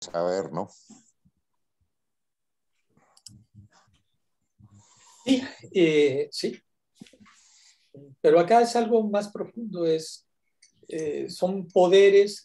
saber, ¿no? Sí, sí. Pero acá es algo más profundo, son poderes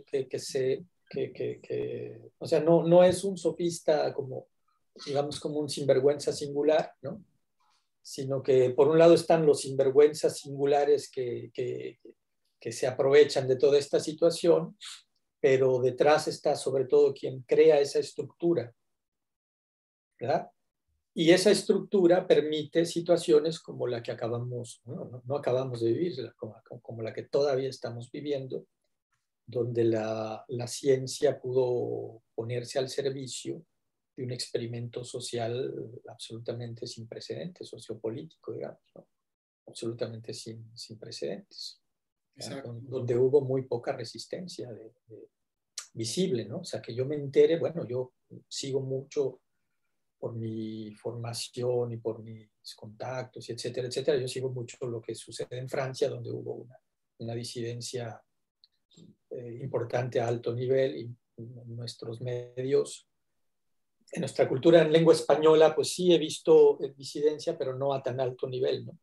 o sea, no es un sofista como, digamos, como un sinvergüenza singular, ¿no? Sino que por un lado están los sinvergüenzas singulares que se aprovechan de toda esta situación, pero detrás está sobre todo quien crea esa estructura, ¿verdad? Y esa estructura permite situaciones como la que acabamos, no acabamos de vivir, como la que todavía estamos viviendo, donde la ciencia pudo ponerse al servicio de un experimento social absolutamente sin precedentes, sociopolítico, digamos, ¿no? Absolutamente sin precedentes, donde hubo muy poca resistencia visible, ¿no? O sea, que yo me entere, bueno, yo sigo mucho por mi formación y por mis contactos, y etcétera, etcétera. Yo sigo mucho lo que sucede en Francia, donde hubo una disidencia importante a alto nivel, y en nuestros medios, en nuestra cultura en lengua española, pues sí he visto disidencia, pero no a tan alto nivel, ¿no?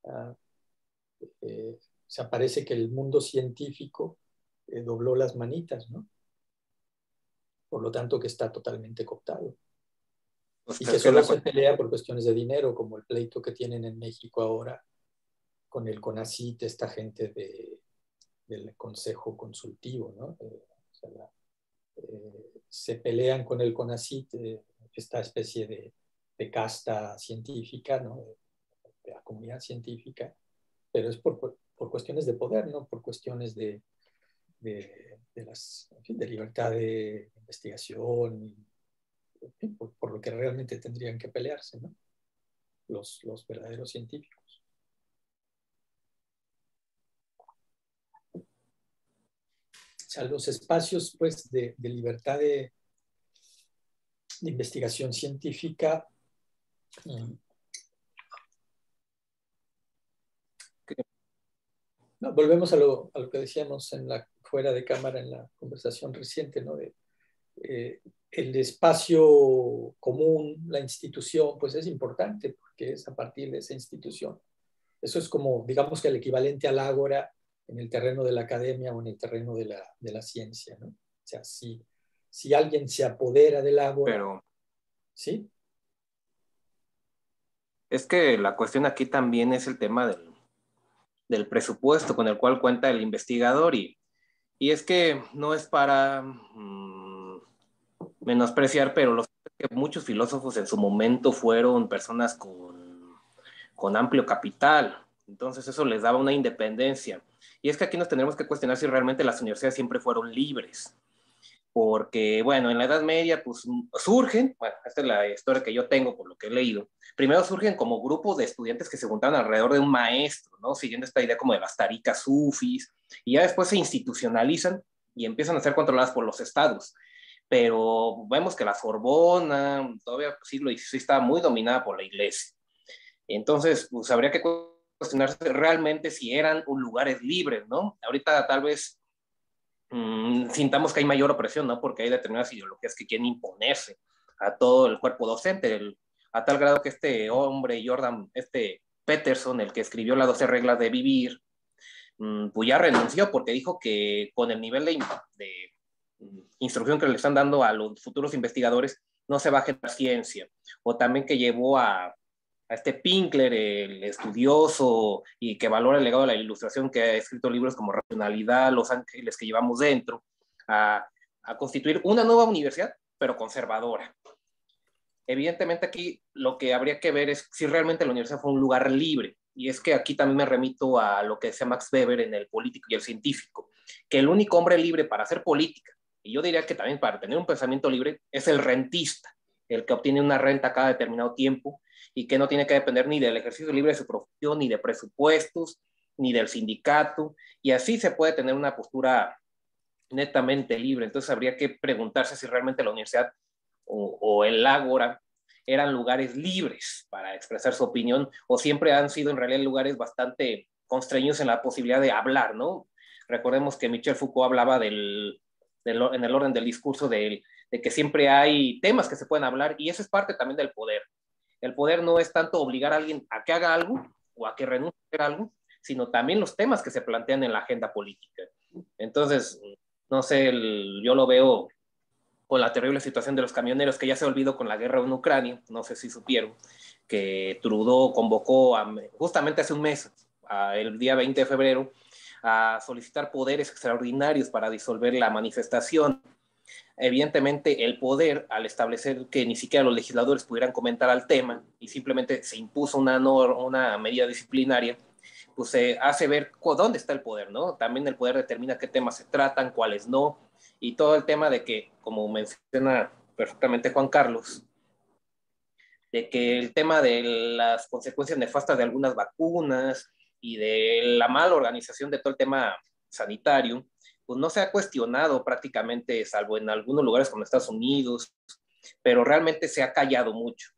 O sea, parece que el mundo científico dobló las manitas, ¿no? Por lo tanto, que está totalmente cooptado. Pues Y que solo se pelea por cuestiones de dinero, como el pleito que tienen en México ahora con el CONACYT, esta gente del Consejo Consultivo, ¿no? O sea, se pelean con el CONACYT, esta especie de casta científica, ¿no? De la comunidad científica, pero es por cuestiones de poder, ¿no? Por cuestiones de libertad de investigación, y por lo que realmente tendrían que pelearse, ¿no? Los verdaderos científicos. O sea, los espacios, pues, de libertad de investigación científica no, volvemos a lo que decíamos fuera de cámara en la conversación reciente, ¿no? El espacio común, la institución, pues es importante porque es a partir de esa institución. Eso es como, digamos que el equivalente al ágora en el terreno de la academia o en el terreno de la ciencia, ¿no? O sea, si alguien se apodera del ágora, pero ¿sí? Es que la cuestión aquí también es el tema del presupuesto con el cual cuenta el investigador, y es que no es para menospreciar, pero que muchos filósofos en su momento fueron personas con amplio capital, entonces eso les daba una independencia. Y es que aquí nos tendremos que cuestionar si realmente las universidades siempre fueron libres, porque, bueno, en la Edad Media, pues surgen, bueno, esta es la historia que yo tengo por lo que he leído, primero surgen como grupos de estudiantes que se juntaban alrededor de un maestro, ¿no? Siguiendo esta idea como de las tarikas sufis, y ya después se institucionalizan y empiezan a ser controladas por los estados. Pero vemos que la Sorbona, todavía siglo XVI, estaba muy dominada por la iglesia. Entonces, pues habría que cuestionarse realmente si eran lugares libres, ¿no? Ahorita tal vez sintamos que hay mayor opresión, ¿no? Porque hay determinadas ideologías que quieren imponerse a todo el cuerpo docente, a tal grado que este hombre, Jordan, Peterson, el que escribió las 12 reglas de vivir, pues ya renunció porque dijo que con el nivel de instrucción que le están dando a los futuros investigadores no se va a generar ciencia. O también que llevó a este Pinkler, el estudioso y que valora el legado de la ilustración, que ha escrito libros como Racionalidad, Los Ángeles que llevamos dentro, a constituir una nueva universidad, pero conservadora. Evidentemente aquí lo que habría que ver es si realmente la universidad fue un lugar libre. Y es que aquí también me remito a lo que decía Max Weber en El político y el científico, que el único hombre libre para hacer política, y yo diría que también para tener un pensamiento libre, es el rentista, el que obtiene una renta cada determinado tiempo y que no tiene que depender ni del ejercicio libre de su profesión, ni de presupuestos, ni del sindicato, y así se puede tener una postura netamente libre. Entonces habría que preguntarse si realmente la universidad o el ágora eran lugares libres para expresar su opinión, o siempre han sido en realidad lugares bastante constreñidos en la posibilidad de hablar, ¿no? Recordemos que Michel Foucault hablaba en el orden del discurso de de que siempre hay temas que se pueden hablar, y eso es parte también del poder. El poder no es tanto obligar a alguien a que haga algo o a que renuncie a hacer algo, sino también los temas que se plantean en la agenda política. Entonces, no sé, yo lo veo con la terrible situación de los camioneros, que ya se olvidó con la guerra en Ucrania, no sé si supieron, que Trudeau convocó justamente hace un mes, el día 20 de febrero, a solicitar poderes extraordinarios para disolver la manifestación. Evidentemente, el poder, al establecer que ni siquiera los legisladores pudieran comentar al tema y simplemente se impuso una medida disciplinaria, pues se hace ver dónde está el poder, ¿no? También el poder determina qué temas se tratan, cuáles no, y todo el tema de que, como menciona perfectamente Juan Carlos, de que el tema de las consecuencias nefastas de algunas vacunas y de la mala organización de todo el tema sanitario, pues no se ha cuestionado prácticamente, salvo en algunos lugares como Estados Unidos, pero realmente se ha callado mucho.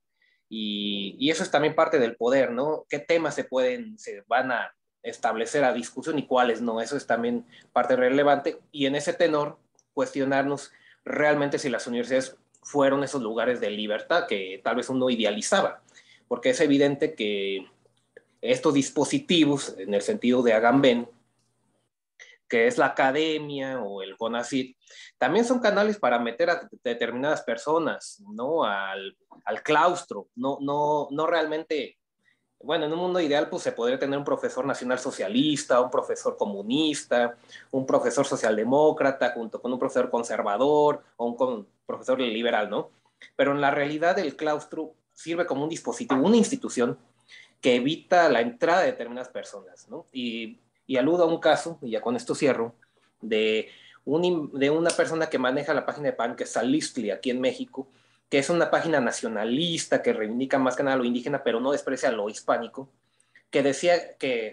Y eso es también parte del poder, ¿no? ¿Qué temas se van a establecer a discusión y cuáles no? Eso es también parte relevante. Y en ese tenor, cuestionarnos realmente si las universidades fueron esos lugares de libertad que tal vez uno idealizaba, porque es evidente que estos dispositivos, en el sentido de Agamben, que es la academia o el CONACYT, también son canales para meter a determinadas personas, ¿no? Al claustro, no realmente. Bueno, en un mundo ideal, pues se podría tener un profesor nacional socialista, un profesor comunista, un profesor socialdemócrata, junto con un profesor conservador o un profesor liberal, ¿no? Pero en la realidad, el claustro sirve como un dispositivo, una institución que evita la entrada de determinadas personas, ¿no? Y aludo a un caso, y ya con esto cierro, de una persona que maneja la página de PAN, que es Salistli, aquí en México, que es una página nacionalista que reivindica más que nada lo indígena, pero no desprecia lo hispánico, que decía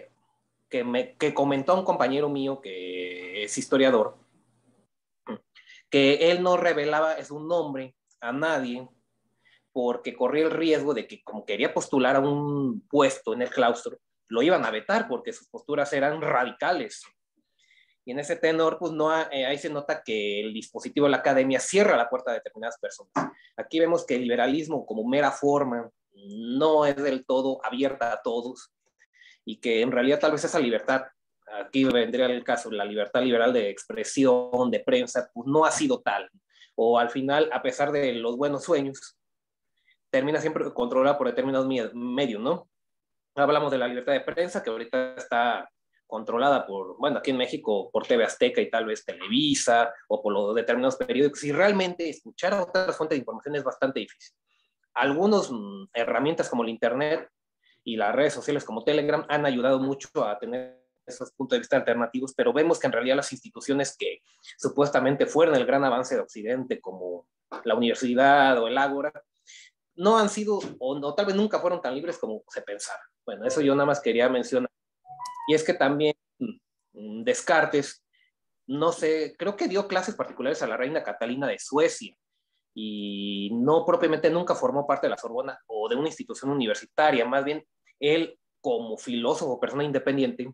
que comentó a un compañero mío que es historiador, que él no revelaba su nombre a nadie porque corría el riesgo de que, como quería postular a un puesto en el claustro, lo iban a vetar porque sus posturas eran radicales. Y en ese tenor, pues no, ahí se nota que el dispositivo de la academia cierra la puerta a determinadas personas. Aquí vemos que el liberalismo como mera forma no es del todo abierta a todos y que en realidad tal vez esa libertad, aquí vendría el caso, la libertad liberal de expresión, de prensa, pues no ha sido tal. O al final, a pesar de los buenos sueños, termina siempre controlada por determinados medios, ¿no? Hablamos de la libertad de prensa, que ahorita está controlada por, bueno, aquí en México, por TV Azteca y tal vez Televisa, o por los determinados periódicos, y realmente escuchar a otras fuentes de información es bastante difícil. Algunas herramientas como el Internet y las redes sociales como Telegram han ayudado mucho a tener esos puntos de vista alternativos, pero vemos que en realidad las instituciones que supuestamente fueron el gran avance de Occidente, como la universidad o el Ágora, no han sido, o tal vez nunca fueron tan libres como se pensaba. Bueno, eso yo nada más quería mencionar. Y es que también Descartes, no sé, creo que dio clases particulares a la reina Catalina de Suecia y no propiamente nunca formó parte de la Sorbona o de una institución universitaria, más bien él como filósofo, persona independiente,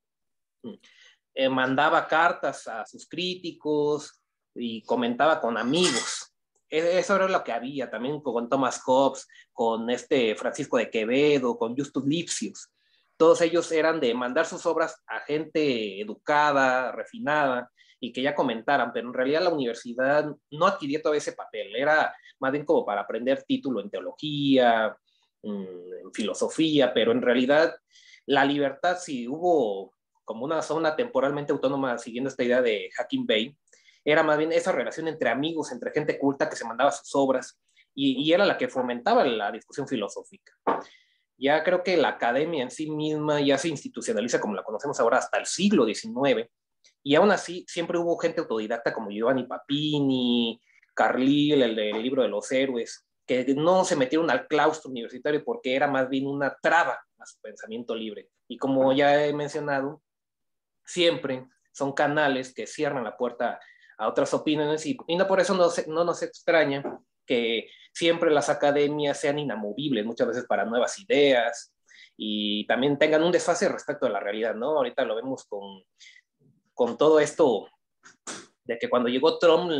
mandaba cartas a sus críticos y comentaba con amigos. Eso era lo que había también con Thomas Hobbes, con Francisco de Quevedo, con Justus Lipsius. Todos ellos eran de mandar sus obras a gente educada, refinada, y que ya comentaran, pero en realidad la universidad no adquirió todo ese papel, era más bien como para aprender título en teología, en filosofía, pero en realidad la libertad, si hubo como una zona temporalmente autónoma, siguiendo esta idea de Hacking Bay, era más bien esa relación entre amigos, entre gente culta que se mandaba sus obras, y era la que fomentaba la discusión filosófica. Ya creo que la academia en sí misma ya se institucionaliza como la conocemos ahora hasta el siglo XIX, y aún así siempre hubo gente autodidacta como Giovanni Papini, Carlyle, el del libro de los héroes, que no se metieron al claustro universitario porque era más bien una traba a su pensamiento libre. Y como ya he mencionado, siempre son canales que cierran la puerta a otras opiniones y no por eso no nos extraña que siempre las academias sean inamovibles, muchas veces para nuevas ideas y también tengan un desfase respecto a la realidad, ¿no? Ahorita lo vemos con todo esto de que cuando llegó Trump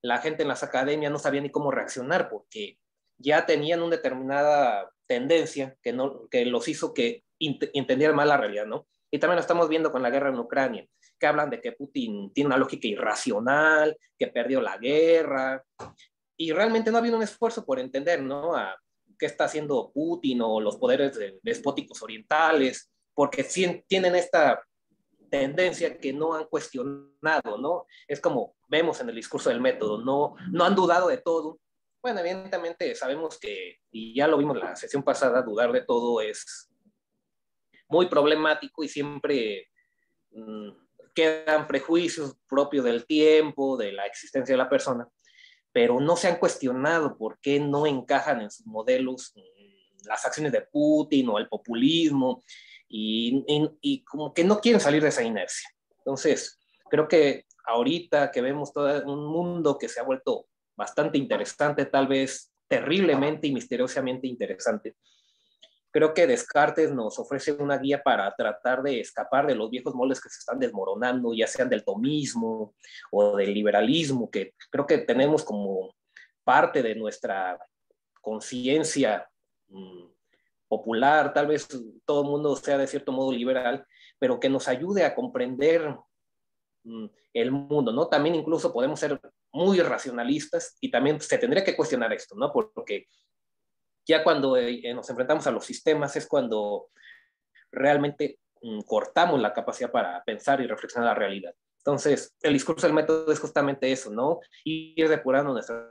la gente en las academias no sabía ni cómo reaccionar porque ya tenían una determinada tendencia que los hizo que entendieran mal la realidad, ¿no? Y también lo estamos viendo con la guerra en Ucrania, que hablan de que Putin tiene una lógica irracional, que perdió la guerra, y realmente no ha habido un esfuerzo por entender, ¿no? A qué está haciendo Putin o los poderes despóticos orientales, porque tienen esta tendencia que no han cuestionado, ¿no? Es como vemos en el discurso del método, no han dudado de todo. Bueno, evidentemente sabemos que, y ya lo vimos la sesión pasada, dudar de todo es muy problemático y siempre mmm, quedan prejuicios propios del tiempo, de la existencia de la persona, pero no se han cuestionado por qué no encajan en sus modelos las acciones de Putin o el populismo, y como que no quieren salir de esa inercia. Entonces, creo que ahorita que vemos todo un mundo que se ha vuelto bastante interesante, tal vez terriblemente y misteriosamente interesante, creo que Descartes nos ofrece una guía para tratar de escapar de los viejos moldes que se están desmoronando, ya sean del tomismo o del liberalismo, que creo que tenemos como parte de nuestra conciencia popular, tal vez todo el mundo sea de cierto modo liberal, pero que nos ayude a comprender el mundo, ¿no? También incluso podemos ser muy racionalistas y también se tendría que cuestionar esto, ¿no? Porque ya cuando nos enfrentamos a los sistemas es cuando realmente cortamos la capacidad para pensar y reflexionar la realidad. Entonces, el discurso del método es justamente eso, ¿no? Ir depurando nuestras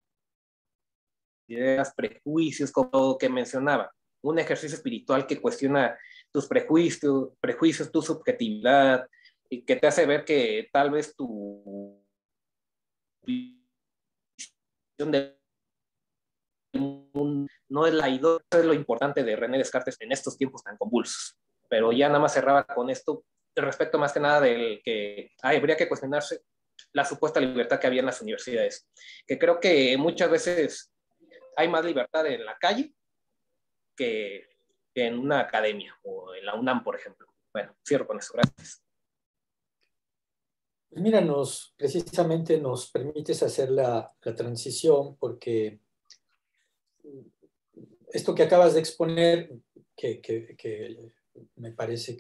ideas, prejuicios, como que mencionaba. Un ejercicio espiritual que cuestiona tus prejuicios, tu subjetividad, y que te hace ver que tal vez tu visión del mundo no es la idea. Eso es lo importante de René Descartes en estos tiempos tan convulsos. Pero ya nada más cerraba con esto, respecto más que nada del que habría que cuestionarse la supuesta libertad que había en las universidades, que creo que muchas veces hay más libertad en la calle que en una academia o en la UNAM, por ejemplo. Bueno, cierro con eso. Gracias. Pues mira, precisamente nos permites hacer la transición porque esto que acabas de exponer, que me parece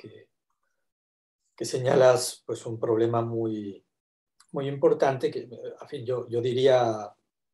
que señalas pues un problema muy importante, que a fin, yo diría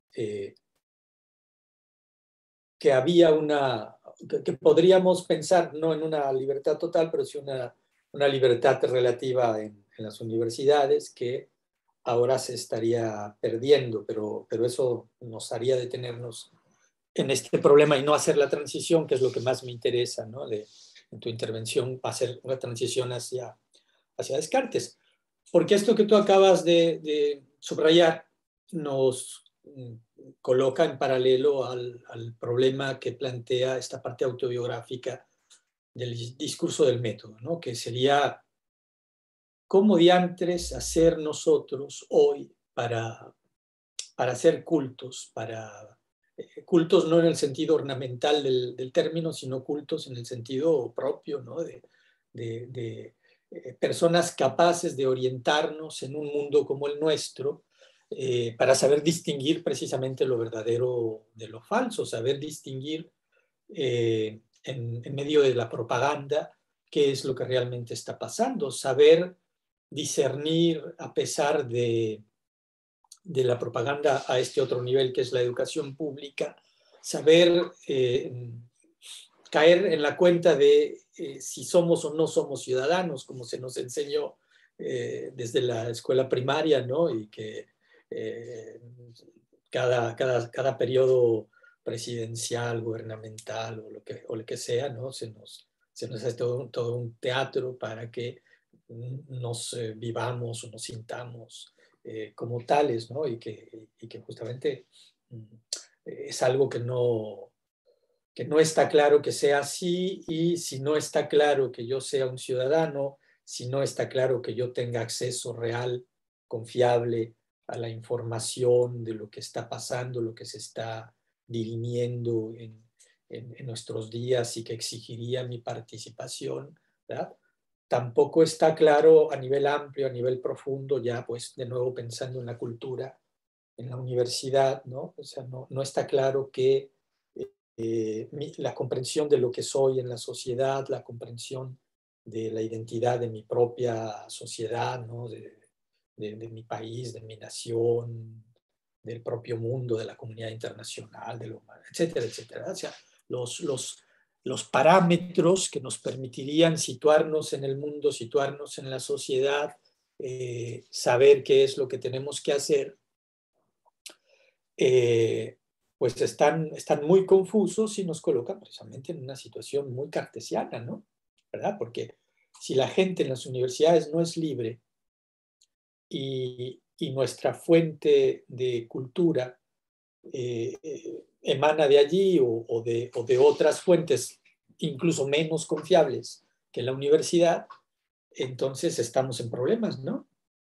que había que podríamos pensar no en una libertad total, pero sí una libertad relativa en las universidades que ahora se estaría perdiendo, pero eso nos haría detenernos en este problema y no hacer la transición, que es lo que más me interesa, ¿no? En tu intervención, hacer una transición hacia Descartes. Porque esto que tú acabas de subrayar nos coloca en paralelo al problema que plantea esta parte autobiográfica del discurso del método, ¿no? Que sería cómo diantres hacer nosotros hoy para hacer cultos, cultos no en el sentido ornamental del término, sino cultos en el sentido propio, ¿no? De personas capaces de orientarnos en un mundo como el nuestro, para saber distinguir precisamente lo verdadero de lo falso, saber distinguir en medio de la propaganda qué es lo que realmente está pasando, saber discernir a pesar de la propaganda a este otro nivel que es la educación pública, saber caer en la cuenta de si somos o no somos ciudadanos, como se nos enseñó desde la escuela primaria, ¿no? Y que cada periodo presidencial, gubernamental o lo que sea, ¿no? Se nos hace todo un teatro para que nos vivamos o nos sintamos como tales, ¿no? Y que justamente es algo que no está claro que sea así, y si no está claro que yo sea un ciudadano, si no está claro que yo tenga acceso real, confiable a la información de lo que está pasando, lo que se está dirimiendo en nuestros días y que exigiría mi participación, ¿verdad? Tampoco está claro a nivel amplio, a nivel profundo, ya pues de nuevo pensando en la cultura, en la universidad, ¿no? O sea, no está claro que la comprensión de lo que soy en la sociedad, la comprensión de la identidad de mi propia sociedad, ¿no? De mi país, de mi nación, del propio mundo, de la comunidad internacional, de lo humano, etcétera, etcétera. O sea, los parámetros que nos permitirían situarnos en el mundo, situarnos en la sociedad, saber qué es lo que tenemos que hacer, pues están muy confusos y nos colocan precisamente en una situación muy cartesiana, ¿no? ¿Verdad? Porque si la gente en las universidades no es libre y nuestra fuente de cultura emana de allí o de otras fuentes incluso menos confiables que la universidad, entonces estamos en problemas, ¿no?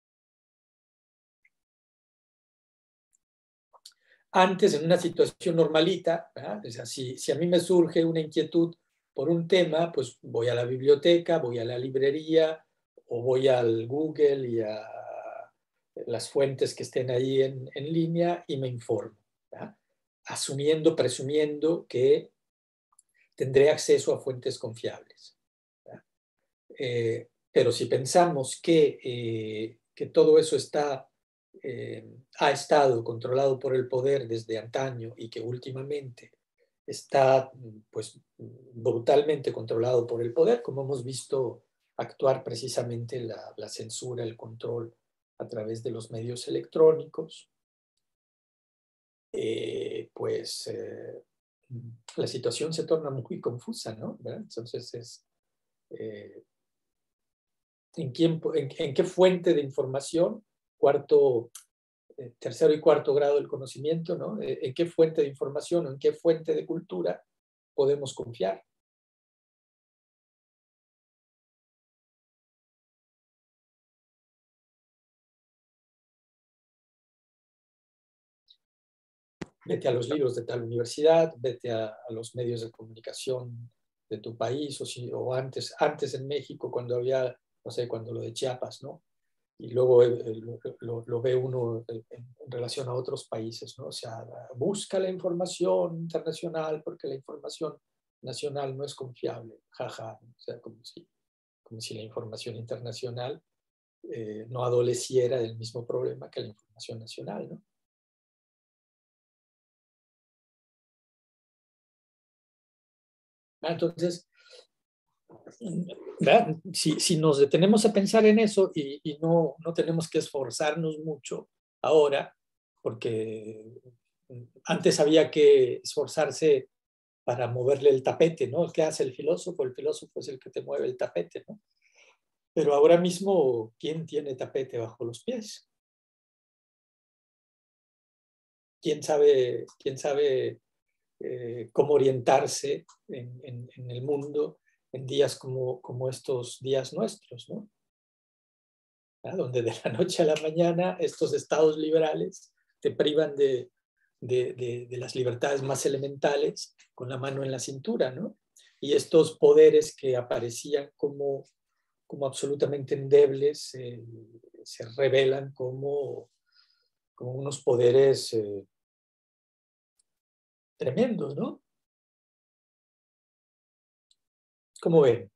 Antes, en una situación normalita, ¿verdad? O sea, si a mí me surge una inquietud por un tema, pues voy a la biblioteca, voy a la librería o voy al Google y a las fuentes que estén ahí en línea y me informo, ¿verdad? Asumiendo, presumiendo que tendré acceso a fuentes confiables. Pero si pensamos que todo eso ha estado controlado por el poder desde antaño y que últimamente está pues, brutalmente controlado por el poder, como hemos visto actuar precisamente la censura, el control a través de los medios electrónicos, pues la situación se torna muy confusa, ¿no? ¿Verdad? Entonces eh, ¿en qué fuente de información, tercero y cuarto grado del conocimiento, ¿no? ¿En qué fuente de información o en qué fuente de cultura podemos confiar? Vete a los libros de tal universidad, vete a los medios de comunicación de tu país, o antes en México, cuando había, no sé, cuando lo de Chiapas, ¿no? Y luego lo ve uno en relación a otros países, ¿no? O sea, busca la información internacional porque la información nacional no es confiable, jaja, o sea, como si la información internacional no adoleciera del mismo problema que la información nacional, ¿no? Entonces, si nos detenemos a pensar en eso y no tenemos que esforzarnos mucho ahora, porque antes había que esforzarse para moverle el tapete, ¿no? ¿Qué hace el filósofo? El filósofo es el que te mueve el tapete, ¿no? Pero ahora mismo, ¿quién tiene tapete bajo los pies? ¿Quién sabe cómo orientarse en el mundo en días como estos días nuestros, ¿no? Donde de la noche a la mañana estos estados liberales te privan de las libertades más elementales con la mano en la cintura, ¿no? Y estos poderes que aparecían como absolutamente endebles se revelan como unos poderes tremendos, ¿no? ¿Cómo ven?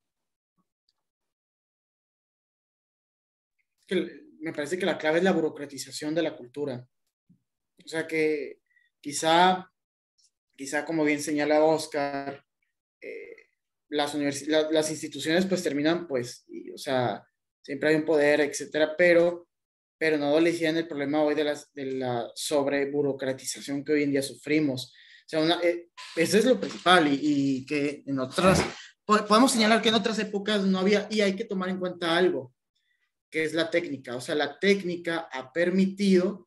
Me parece que la clave es la burocratización de la cultura. O sea que quizá como bien señala Oscar, las instituciones pues terminan pues, o sea, siempre hay un poder, etcétera, pero no adolecían el problema hoy de la sobreburocratización que hoy en día sufrimos. O sea, eso es lo principal y que en otras, podemos señalar que en otras épocas no había, y hay que tomar en cuenta algo, que es la técnica. O sea, la técnica ha permitido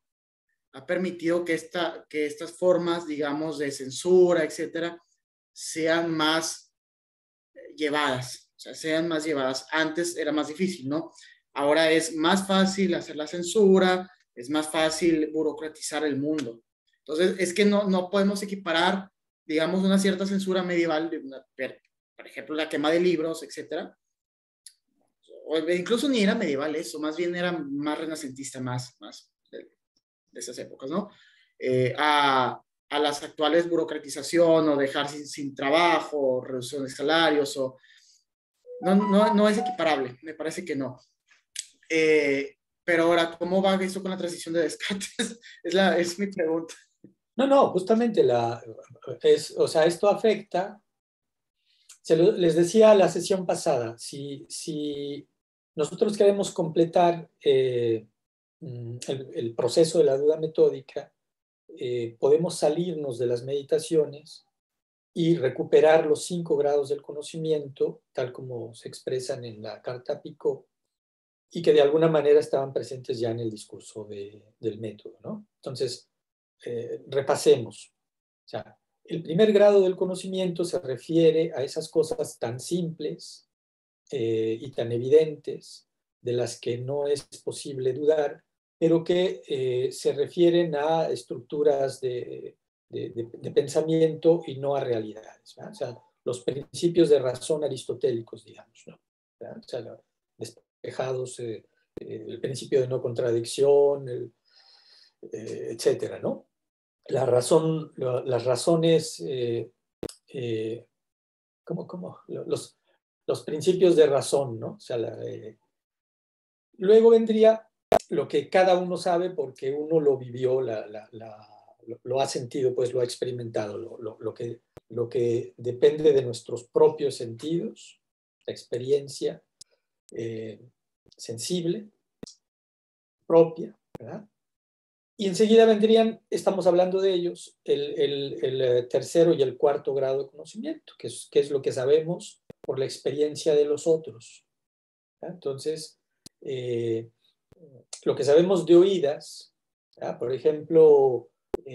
que estas formas, digamos, de censura, etcétera, sean más llevadas. O sea, sean más llevadas. Antes era más difícil, ¿no? Ahora es más fácil hacer la censura, es más fácil burocratizar el mundo. Entonces, es que no podemos equiparar, digamos, una cierta censura medieval, por ejemplo, la quema de libros, etcétera. O incluso ni era medieval eso, más bien era más renacentista, más de esas épocas, ¿no? A las actuales burocratización o dejar sin trabajo, o reducción de salarios, o no es equiparable, me parece que no. Pero ahora, ¿cómo va eso con la transición de Descartes? Es mi pregunta. No, justamente o sea, esto afecta, les decía la sesión pasada, si nosotros queremos completar el proceso de la duda metódica, podemos salirnos de las meditaciones y recuperar los 5 grados del conocimiento, tal como se expresan en la carta Picot, y que de alguna manera estaban presentes ya en el discurso del método, ¿no? Entonces, repasemos. O sea, el primer grado del conocimiento se refiere a esas cosas tan simples y tan evidentes, de las que no es posible dudar, pero que se refieren a estructuras de pensamiento y no a realidades, ¿verdad? O sea, los principios de razón aristotélicos, digamos, ¿no? ¿Verdad? O sea, despejados, el principio de no contradicción, etcétera, ¿no? Las razones, ¿cómo? Los principios de razón, ¿no? O sea, luego vendría lo que cada uno sabe porque uno lo vivió, lo ha sentido, pues lo ha experimentado, lo que depende de nuestros propios sentidos, la experiencia sensible, propia, ¿verdad? Y enseguida vendrían, estamos hablando de ellos, el tercero y el cuarto grado de conocimiento, que es lo que sabemos por la experiencia de los otros. ¿Ya? Entonces, lo que sabemos de oídas, ¿ya? Por ejemplo,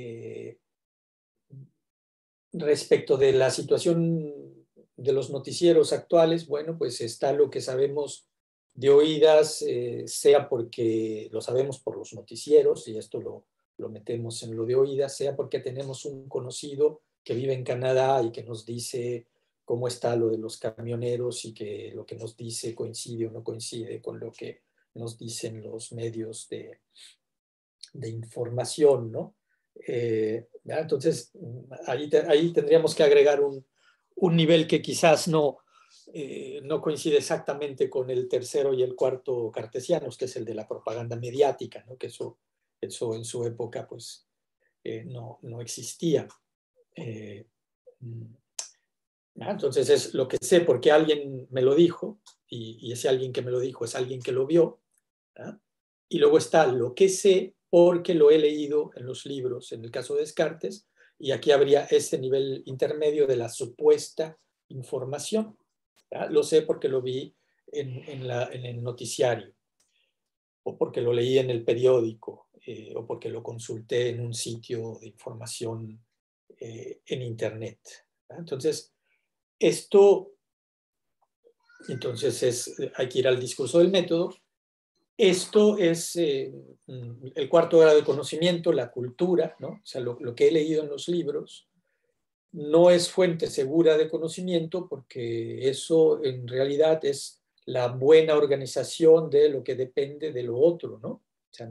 respecto de la situación de los noticieros actuales, bueno, pues está lo que sabemos de oídas, sea porque lo sabemos por los noticieros, y esto lo metemos en lo de oídas, sea porque tenemos un conocido que vive en Canadá y que nos dice cómo está lo de los camioneros y que lo que nos dice coincide o no coincide con lo que nos dicen los medios de información, ¿no? Entonces, ahí tendríamos que agregar un nivel que quizás no coincide exactamente con el tercero y el cuarto cartesianos, que es el de la propaganda mediática, ¿no? Que eso en su época pues no existía. Entonces es lo que sé porque alguien me lo dijo, y ese alguien que me lo dijo es alguien que lo vio, ¿verdad? Y luego está lo que sé porque lo he leído en los libros, en el caso de Descartes, y aquí habría ese nivel intermedio de la supuesta información, ¿verdad? Lo sé porque lo vi en el noticiario, o porque lo leí en el periódico, o porque lo consulté en un sitio de información en Internet, ¿verdad? Entonces, hay que ir al discurso del método. Esto es el cuarto grado de conocimiento, la cultura, ¿no? O sea, lo que he leído en los libros no es fuente segura de conocimiento porque eso en realidad es la buena organización de lo que depende de lo otro, ¿no? O sea,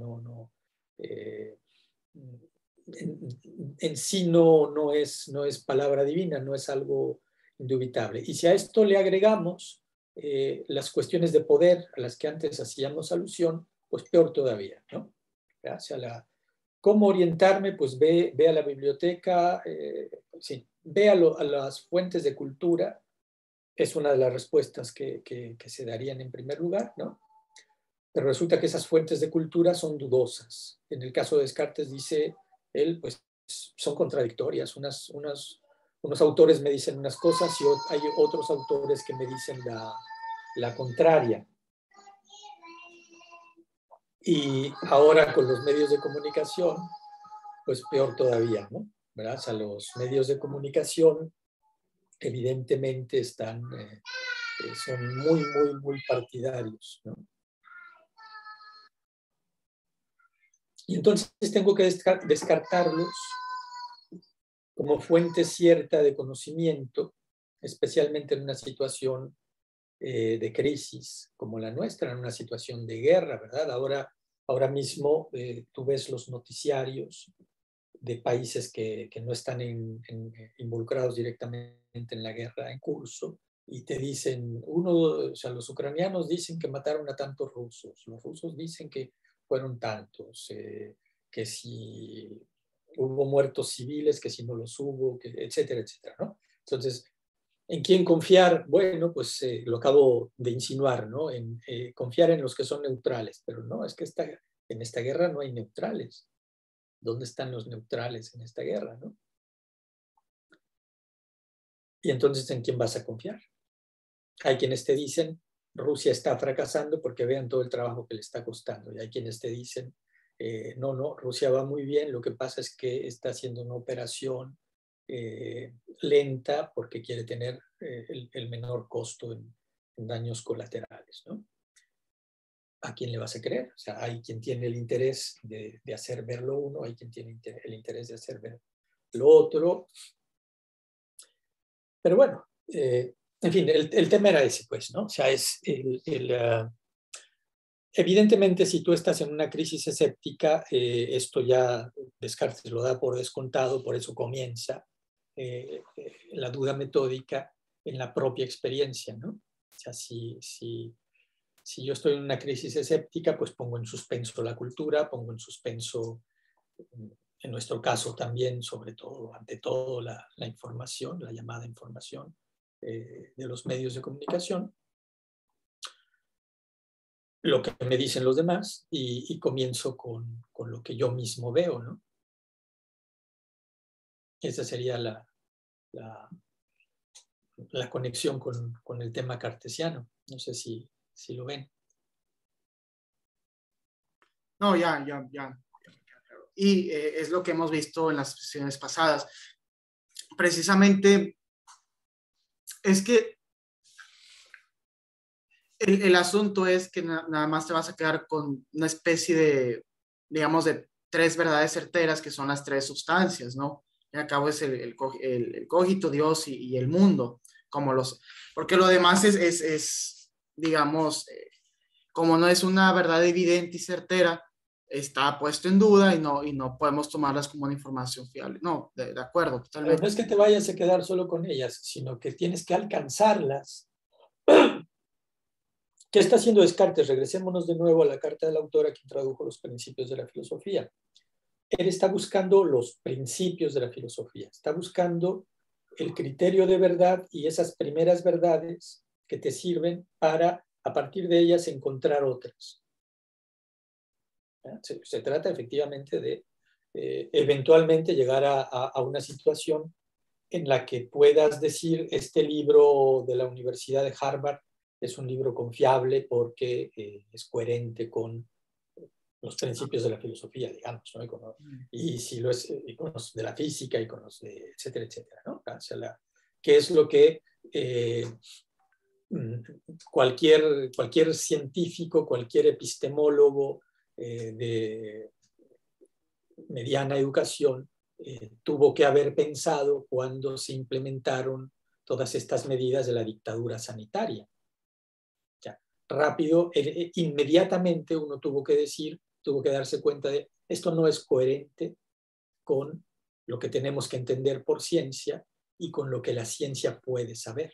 en sí no es palabra divina, no es algo indubitable. Y si a esto le agregamos las cuestiones de poder a las que antes hacíamos alusión, pues peor todavía, ¿no? O sea, ¿cómo orientarme? Pues ve a la biblioteca, sí, ve a las fuentes de cultura, es una de las respuestas que se darían en primer lugar, ¿no? Pero resulta que esas fuentes de cultura son dudosas. En el caso de Descartes dice él, pues son contradictorias. Unos autores me dicen unas cosas y hay otros autores que me dicen la contraria. Y ahora con los medios de comunicación, pues peor todavía, ¿no? ¿Verdad? O sea, los medios de comunicación evidentemente son muy partidarios, ¿no? Y entonces tengo que descartarlos como fuente cierta de conocimiento, especialmente en una situación de crisis como la nuestra, en una situación de guerra, ¿verdad? Ahora Ahora mismo tú ves los noticiarios de países que no están involucrados directamente en la guerra en curso y te dicen, o sea, los ucranianos dicen que mataron a tantos rusos, los rusos dicen que fueron tantos, que si hubo muertos civiles, que si no los hubo, etcétera, etcétera, ¿no? Entonces, ¿en quién confiar? Bueno, pues lo acabo de insinuar, ¿no? En confiar en los que son neutrales, pero no, es que en esta guerra no hay neutrales. ¿Dónde están los neutrales en esta guerra, no? Y entonces, ¿en quién vas a confiar? Hay quienes te dicen, Rusia está fracasando porque vean todo el trabajo que le está costando. Y hay quienes te dicen, no, Rusia va muy bien, lo que pasa es que está haciendo una operación lenta porque quiere tener el menor costo en daños colaterales, ¿no? ¿A quién le vas a creer? O sea, hay quien tiene el interés de hacer ver lo uno, hay quien tiene el interés de hacer ver lo otro. Pero bueno, en fin, el tema era ese, pues, ¿no? O sea, evidentemente, si tú estás en una crisis escéptica, esto ya Descartes lo da por descontado, por eso comienza la duda metódica en la propia experiencia, ¿no? O sea, si yo estoy en una crisis escéptica, pues pongo en suspenso la cultura, pongo en suspenso, en nuestro caso también, sobre todo, ante todo, la información, la llamada información de los medios de comunicación, lo que me dicen los demás y comienzo con lo que yo mismo veo, ¿no? Esa sería la conexión con el tema cartesiano. No sé si lo ven. No, ya. Y es lo que hemos visto en las sesiones pasadas. Precisamente es que el asunto es que nada más te vas a quedar con una especie de, digamos, de tres verdades certeras que son las tres sustancias, ¿no? Y al cabo es el cogito, Dios y el mundo, porque lo demás es digamos, como no es una verdad evidente y certera, está puesto en duda y no podemos tomarlas como una información fiable. No, de acuerdo, Pero totalmente. no es que te vayas a quedar solo con ellas, sino que tienes que alcanzarlas. ¿Qué está haciendo Descartes? Regresémonos de nuevo a la carta del autor a quien tradujo los principios de la filosofía. Él está buscando los principios de la filosofía, está buscando el criterio de verdad y esas primeras verdades que te sirven para, a partir de ellas, encontrar otras. Se trata efectivamente de eventualmente llegar a una situación en la que puedas decir, este libro de la Universidad de Harvard es un libro confiable porque es coherente con los principios de la filosofía, digamos, ¿no? Y si lo es, y con los de la física y con los de etcétera, etcétera, ¿no? O sea, ¿qué es lo que cualquier científico, cualquier epistemólogo de mediana educación tuvo que haber pensado cuando se implementaron todas estas medidas de la dictadura sanitaria? Ya, rápido, inmediatamente uno tuvo que darse cuenta de esto no es coherente con lo que tenemos que entender por ciencia y con lo que la ciencia puede saber.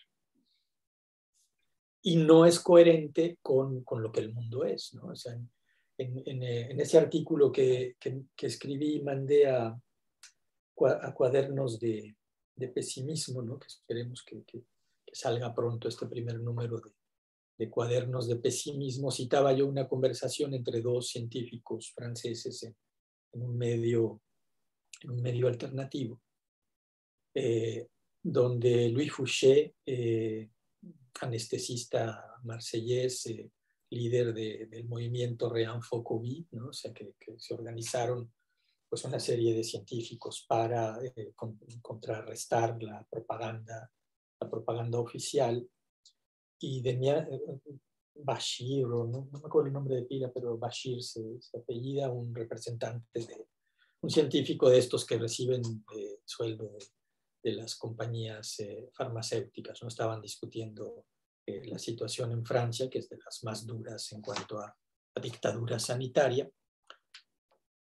Y no es coherente con lo que el mundo es, ¿no? O sea, en ese artículo que escribí y mandé a cuadernos de pesimismo, ¿no? Que esperemos que salga pronto este primer número de cuadernos de pesimismo, citaba yo una conversación entre dos científicos franceses en un medio alternativo, donde Louis Fouché, anestesista marsellés, líder del movimiento Réinfo-Covid, ¿no? O sea, que se organizaron pues una serie de científicos para contrarrestar la propaganda oficial, y Bashir, no me acuerdo el nombre de pila, pero Bashir se apellida, un representante un científico de estos que reciben sueldo de las compañías farmacéuticas, ¿no? Estaban discutiendo la situación en Francia, que es de las más duras en cuanto a dictadura sanitaria,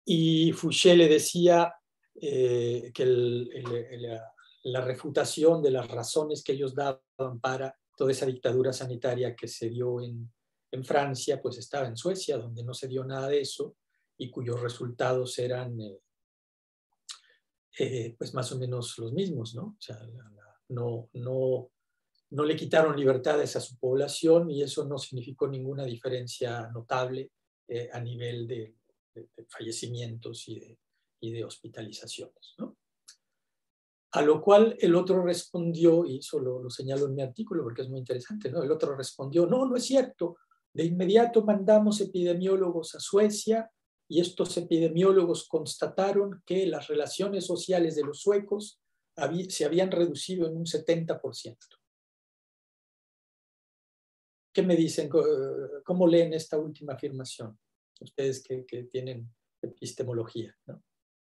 Y Fouché le decía que la refutación de las razones que ellos daban para toda esa dictadura sanitaria que se dio en Francia, pues estaba en Suecia, donde no se dio nada de eso y cuyos resultados eran pues más o menos los mismos, ¿no? O sea, no le quitaron libertades a su población y eso no significó ninguna diferencia notable a nivel de fallecimientos y de hospitalizaciones, ¿no? A lo cual el otro respondió, y eso lo señalo en mi artículo porque es muy interesante, ¿no? El otro respondió, no, no es cierto. De inmediato mandamos epidemiólogos a Suecia y estos epidemiólogos constataron que las relaciones sociales de los suecos se habían reducido en un 70%. ¿Qué me dicen? ¿Cómo leen esta última afirmación? Ustedes que tienen epistemología, ¿no?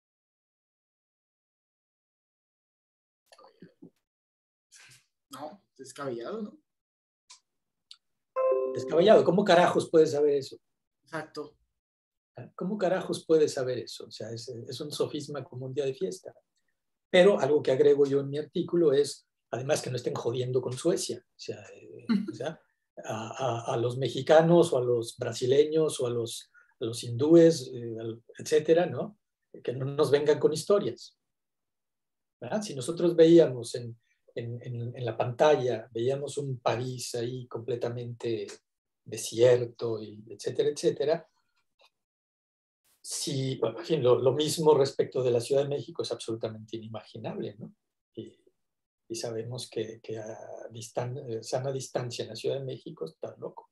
No, descabellado, ¿no? Descabellado. ¿Cómo carajos puedes saber eso? Exacto. ¿Cómo carajos puedes saber eso? O sea, es un sofisma como un día de fiesta. Pero algo que agrego yo en mi artículo es, además, que no estén jodiendo con Suecia. O sea a los mexicanos o a los brasileños o a los hindúes, etcétera, ¿no? Que no nos vengan con historias. ¿Verdad? Si nosotros veíamos en la pantalla, veíamos un París ahí completamente desierto, y etcétera, etcétera. Sí, bueno, en fin, lo mismo respecto de la Ciudad de México es absolutamente inimaginable, ¿no? Y sabemos que a sana distancia en la Ciudad de México está loco.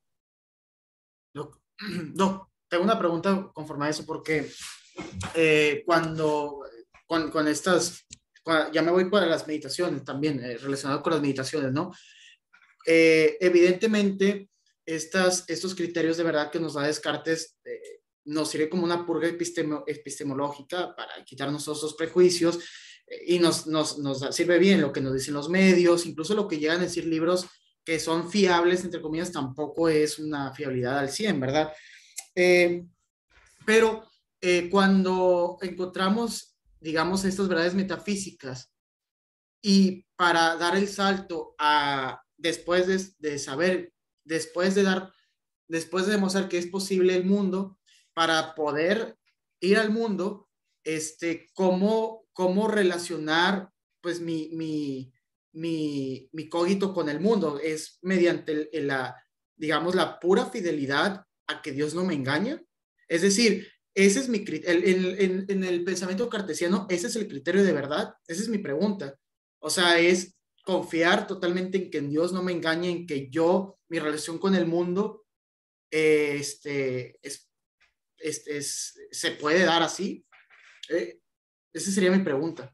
No, tengo una pregunta conforme a eso, porque cuando con estas, ya me voy para las meditaciones también, relacionado con las meditaciones, ¿no? Evidentemente, estos criterios de verdad que nos da Descartes nos sirve como una purga epistemológica para quitarnos todos esos prejuicios y nos sirve bien lo que nos dicen los medios, incluso lo que llegan a decir libros que son fiables, entre comillas, tampoco es una fiabilidad al 100, ¿verdad? Pero cuando encontramos, digamos, estas verdades metafísicas y para dar el salto a después de saber, después de demostrar que es posible el mundo, para poder ir al mundo, cómo relacionar pues mi cogito con el mundo, es mediante digamos, la pura fidelidad a que Dios no me engaña. Es decir, ese es mi en el pensamiento cartesiano, ese es el criterio de verdad, esa es mi pregunta. O sea, es confiar totalmente en que Dios no me engañe, en que mi relación con el mundo, se puede dar así. Esa sería mi pregunta.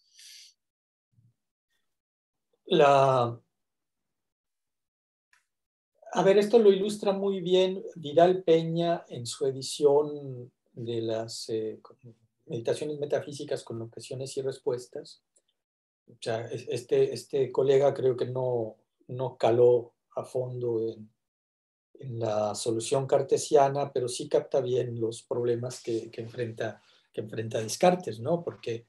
A ver, esto lo ilustra muy bien Vidal Peña en su edición de las Meditaciones Metafísicas con Objeciones y Respuestas. O sea, este colega creo que no caló a fondo en la solución cartesiana, pero sí capta bien los problemas que enfrenta Descartes, ¿no? Porque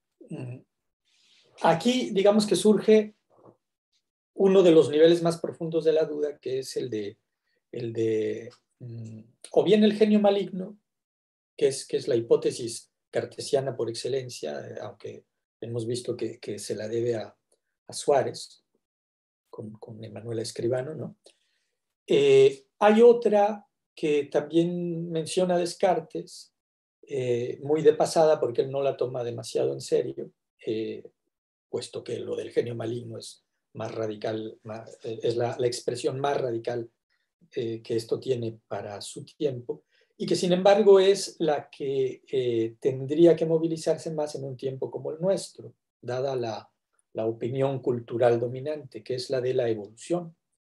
aquí, digamos que surge uno de los niveles más profundos de la duda, que es el de o bien el genio maligno, que es la hipótesis cartesiana por excelencia, aunque hemos visto que se la debe a Suárez, con Emanuel Escribano, ¿no? Hay otra que también menciona Descartes, muy de pasada porque él no la toma demasiado en serio, puesto que lo del genio maligno es más radical, es la expresión más radical que esto tiene para su tiempo, y que sin embargo es la que tendría que movilizarse más en un tiempo como el nuestro, dada la opinión cultural dominante, que es la de la evolución.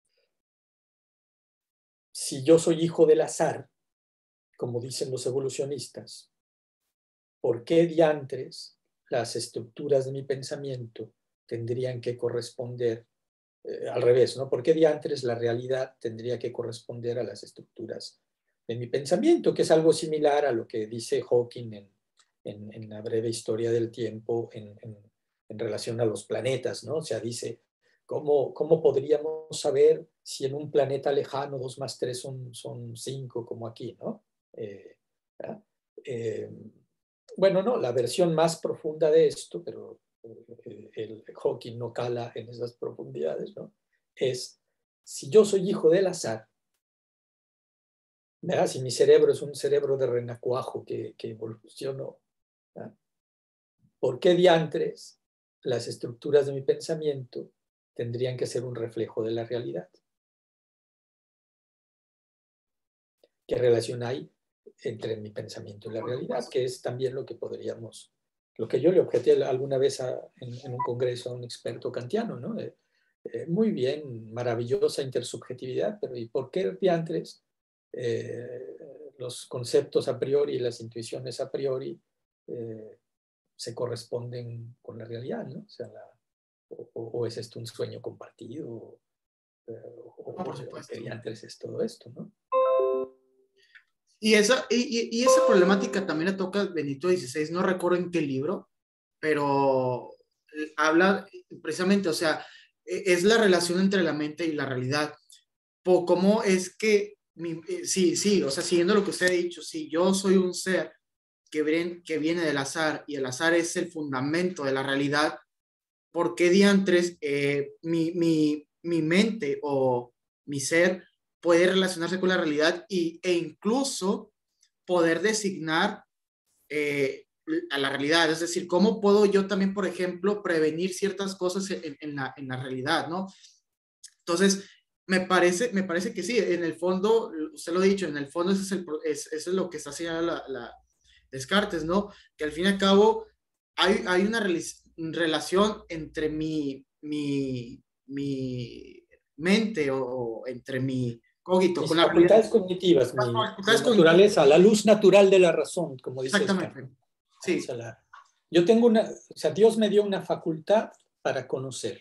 Si yo soy hijo del azar, como dicen los evolucionistas, ¿por qué diantres las estructuras de mi pensamiento tendrían que corresponder al revés, ¿no? ¿Por qué diantres la realidad tendría que corresponder a las estructuras mi pensamiento, que es algo similar a lo que dice Hawking en La breve historia del tiempo en relación a los planetas, ¿no? O sea, dice, ¿cómo podríamos saber si en un planeta lejano 2 más 3 son 5, como aquí, ¿no? ¿Verdad? Bueno, no, la versión más profunda de esto, pero el Hawking no cala en esas profundidades, ¿no? Es, si yo soy hijo del azar, ¿verdad? Si mi cerebro es un cerebro de renacuajo que evolucionó, ¿verdad? ¿Por qué diantres las estructuras de mi pensamiento tendrían que ser un reflejo de la realidad? ¿Qué relación hay entre mi pensamiento y la realidad? Que es también lo que yo le objeté alguna vez en un congreso a un experto kantiano, ¿no? Muy bien, maravillosa intersubjetividad, pero ¿y por qué diantres los conceptos a priori y las intuiciones a priori se corresponden con la realidad, ¿no? O sea, o es esto un sueño compartido, Por o supuesto. qué diantres es todo esto, ¿no? Y esa problemática también le toca a Benito XVI, no recuerdo en qué libro, pero habla precisamente, o sea, es la relación entre la mente y la realidad. ¿Cómo es que, sí, o sea, siguiendo lo que usted ha dicho, si yo soy un ser que viene del azar y el azar es el fundamento de la realidad, ¿por qué diantres mi mente o mi ser puede relacionarse con la realidad e incluso poder designar a la realidad? Es decir, ¿cómo puedo yo también, por ejemplo, prevenir ciertas cosas en la realidad, ¿no? Entonces, me parece que sí, en el fondo, usted lo ha dicho, en el fondo eso es lo que está haciendo Descartes, ¿no? Que al fin y al cabo hay una relación entre mi mente o entre mi cogito con Mis la realidad. facultades cognitivas, Las mi facultades cognitivas. naturaleza, la luz natural de la razón, como dice Descartes. Exactamente. O Sí, sea, yo tengo o sea, Dios me dio una facultad para conocer.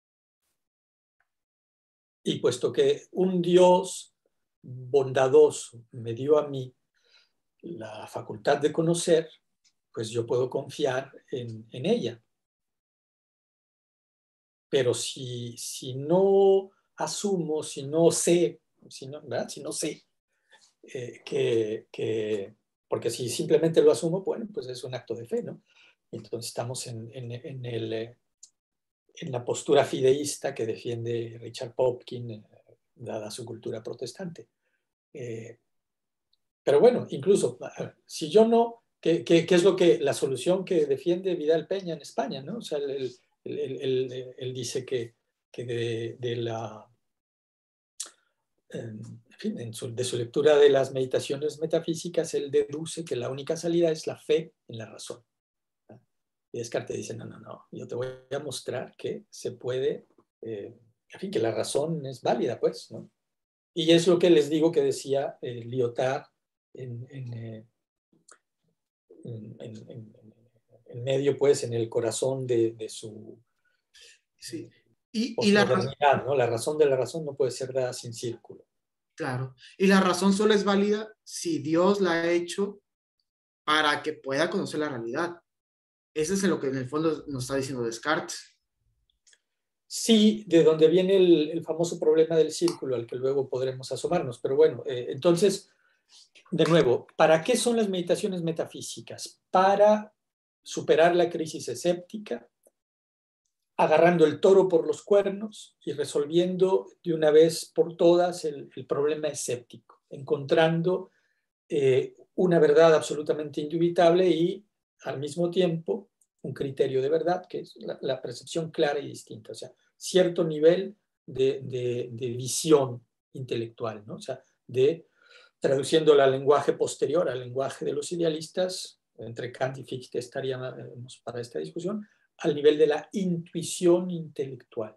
Y puesto que un Dios bondadoso me dio a mí la facultad de conocer, pues yo puedo confiar en ella. Pero si no asumo, si no sé, ¿verdad? Si no sé porque si simplemente lo asumo, bueno, pues es un acto de fe, ¿no? Entonces estamos en la postura fideísta que defiende Richard Popkin, dada su cultura protestante. Pero bueno, incluso si yo no, ¿qué es la solución que defiende Vidal Peña en España, ¿no? O sea, él dice que de la en fin, de su lectura de las meditaciones metafísicas, él deduce que la única salida es la fe en la razón. Y Descartes dice, no, yo te voy a mostrar que se puede, en fin, que la razón es válida, pues, ¿no? Y es lo que les digo que decía Lyotard en medio, pues, en el corazón de su sí. Y la razón, posmodernidad, ¿no? La razón de la razón no puede ser dada sin círculo. claro, y la razón solo es válida si Dios la ha hecho para que pueda conocer la realidad. Eso es lo que en el fondo nos está diciendo Descartes. Sí, de donde viene el famoso problema del círculo al que luego podremos asomarnos. Pero bueno, entonces, de nuevo, ¿para qué son las meditaciones metafísicas? Para superar la crisis escéptica, agarrando el toro por los cuernos y resolviendo de una vez por todas el problema escéptico, encontrando una verdad absolutamente indubitable y al mismo tiempo un criterio de verdad, que es la percepción clara y distinta, o sea, cierto nivel de visión intelectual, ¿no? O sea, traduciéndola al lenguaje posterior, al lenguaje de los idealistas, entre Kant y Fichte estaríamos para esta discusión, al nivel de la intuición intelectual.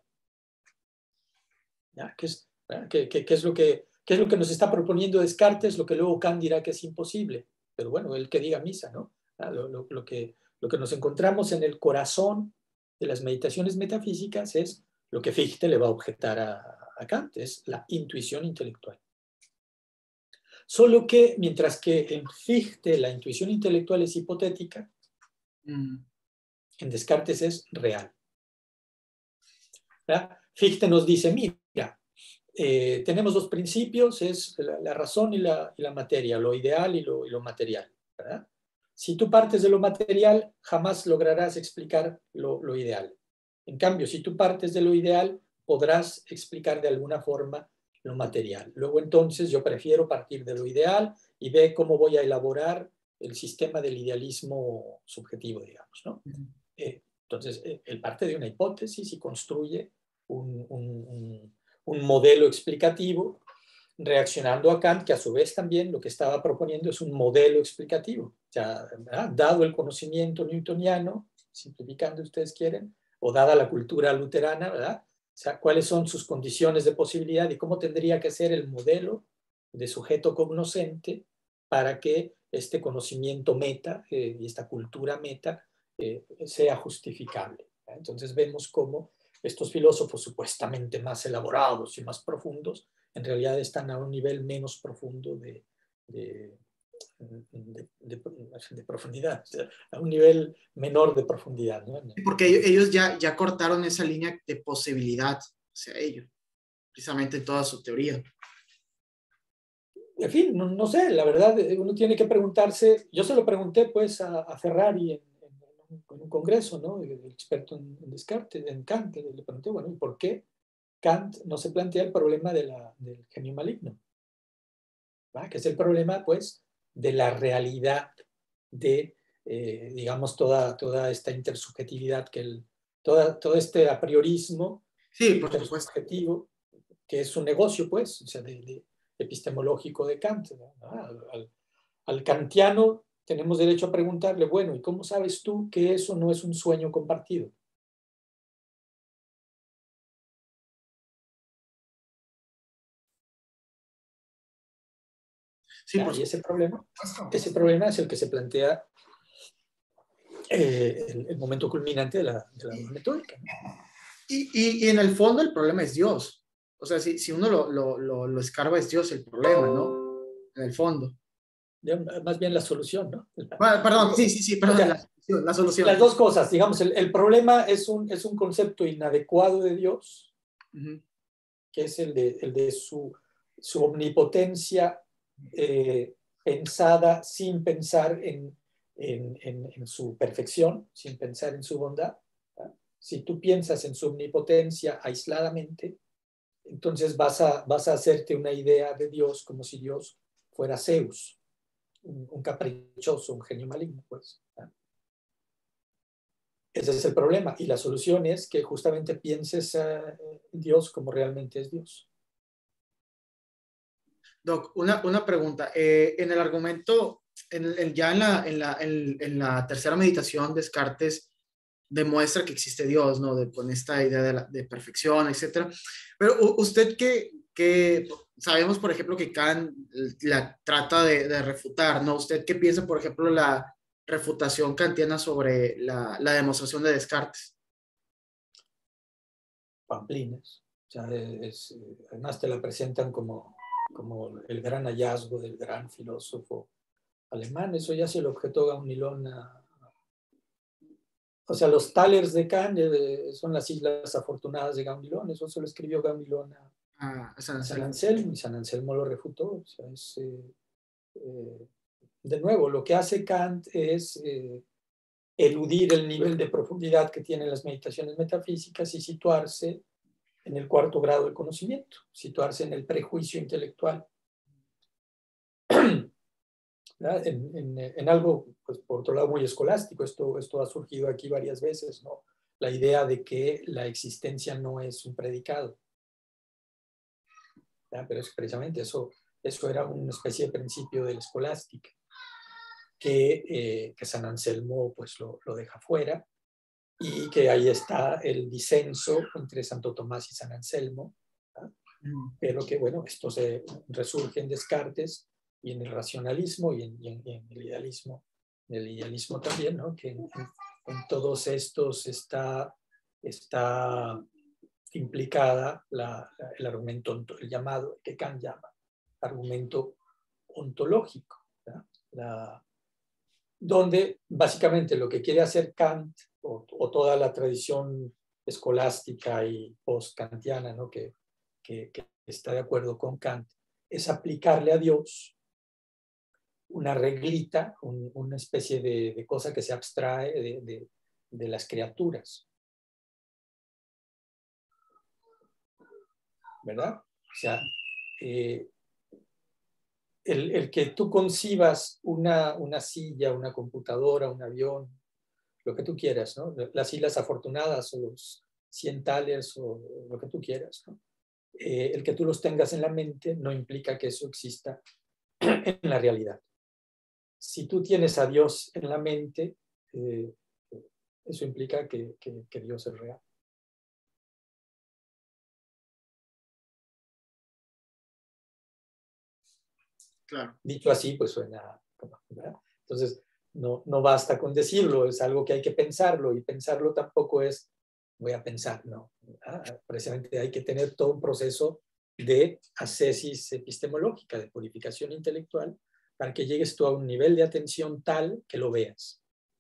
¿Ya? ¿Qué es lo que nos está proponiendo Descartes? Lo que luego Kant dirá que es imposible. Pero bueno, él que diga misa, ¿no? Lo que nos encontramos en el corazón de las meditaciones metafísicas es lo que Fichte le va a objetar a Kant, es la intuición intelectual. Solo que mientras que en Fichte la intuición intelectual es hipotética, en Descartes es real. ¿Verdad? Fichte nos dice, mira, tenemos dos principios, es la razón y la materia, lo ideal y lo material. ¿Verdad? Si tú partes de lo material, jamás lograrás explicar lo ideal. En cambio, si tú partes de lo ideal, podrás explicar de alguna forma lo material. Luego, entonces, yo prefiero partir de lo ideal y ver cómo voy a elaborar el sistema del idealismo subjetivo, digamos, ¿no? Entonces, él parte de una hipótesis y construye un modelo explicativo, reaccionando a Kant, que a su vez también lo que estaba proponiendo es un modelo explicativo. O sea, dado el conocimiento newtoniano, simplificando ustedes quieren, o dada la cultura luterana, ¿verdad? O sea, cuáles son sus condiciones de posibilidad y cómo tendría que ser el modelo de sujeto cognoscente para que este conocimiento meta y esta cultura meta sea justificable. Entonces vemos cómo estos filósofos supuestamente más elaborados y más profundos en realidad están a un nivel menos profundo de profundidad, o sea, a un nivel menor de profundidad, ¿no? Porque ellos ya cortaron esa línea de posibilidad hacia ello, precisamente en toda su teoría. En fin, no sé, la verdad, uno tiene que preguntarse, yo se lo pregunté pues a Ferrari en un congreso, ¿no? El experto en Descartes, en Kant, le pregunté, bueno, ¿y por qué Kant no se plantea el problema del genio maligno? ¿Va? Que es el problema, pues, de la realidad de, digamos, toda esta intersubjetividad, todo este a priorismo sí, por supuesto, intersubjetivo, que es un negocio, pues, o sea, epistemológico de Kant, ¿no? Al kantiano tenemos derecho a preguntarle, bueno, ¿y cómo sabes tú que eso no es un sueño compartido? sí, Y ese problema es el que se plantea el momento culminante de la metódica, ¿no? Y en el fondo el problema es Dios. O sea, si uno lo escarba, es Dios el problema, ¿no? En el fondo. Más bien la solución, ¿no? Perdón, sí, O perdón, sea, la solución. las dos cosas, digamos, el problema es un concepto inadecuado de Dios, que es el de su omnipotencia pensada sin pensar en su perfección, sin pensar en su bondad. ¿No? Si tú piensas en su omnipotencia aisladamente, entonces vas a hacerte una idea de Dios como si Dios fuera Zeus, un caprichoso, un genio maligno, pues. ¿No? Ese es el problema. Y la solución es que justamente pienses en Dios como realmente es Dios. Doc, una pregunta. En el argumento, ya en la tercera meditación, Descartes demuestra que existe Dios, ¿no? Con esta idea de perfección, etcétera. Pero usted que sabemos, por ejemplo, que Kant la trata de refutar, ¿no? ¿Usted qué piensa, por ejemplo, la refutación kantiana sobre la demostración de Descartes? Pamplinas. O sea, además te la presentan como el gran hallazgo del gran filósofo alemán. Eso ya se lo objetó Gaunilón o sea, los talers de Kant son las islas afortunadas de Gaunilón. Eso se lo escribió Gaunilón a San Anselmo y San Anselmo lo refutó. O sea, de nuevo, lo que hace Kant es eludir el nivel de profundidad que tienen las meditaciones metafísicas y situarse en el cuarto grado del conocimiento, situarse en el prejuicio intelectual. En algo, pues por otro lado, muy escolástico. Esto ha surgido aquí varias veces, ¿no? La idea de que la existencia no es un predicado. Pero es precisamente eso era una especie de principio de la escolástica que San Anselmo pues lo deja fuera, y que ahí está el disenso entre Santo Tomás y San Anselmo, ¿verdad? Pero que, bueno, esto se resurge en Descartes y en el racionalismo y en el idealismo. En el idealismo también, ¿no? Que en todos estos está implicada el argumento, el llamado, que Kant llama argumento ontológico, donde básicamente lo que quiere hacer Kant o toda la tradición escolástica y post-kantiana, ¿no? que está de acuerdo con Kant, es aplicarle a Dios una reglita, una especie de cosa que se abstrae de las criaturas. ¿Verdad? O sea, el que tú concibas una silla, una computadora, un avión, lo que tú quieras, ¿no? Las Islas Afortunadas o los 100 thalers o lo que tú quieras, ¿no? El que tú los tengas en la mente no implica que eso exista en la realidad. Si tú tienes a Dios en la mente, eso implica que Dios es real. Claro. Dicho así, pues suena, ¿verdad? Entonces, no basta con decirlo, es algo que hay que pensarlo, y pensarlo tampoco es, voy a pensar, no. Precisamente hay que tener todo un proceso de ascesis epistemológica, de purificación intelectual, para que llegues tú a un nivel de atención tal que lo veas.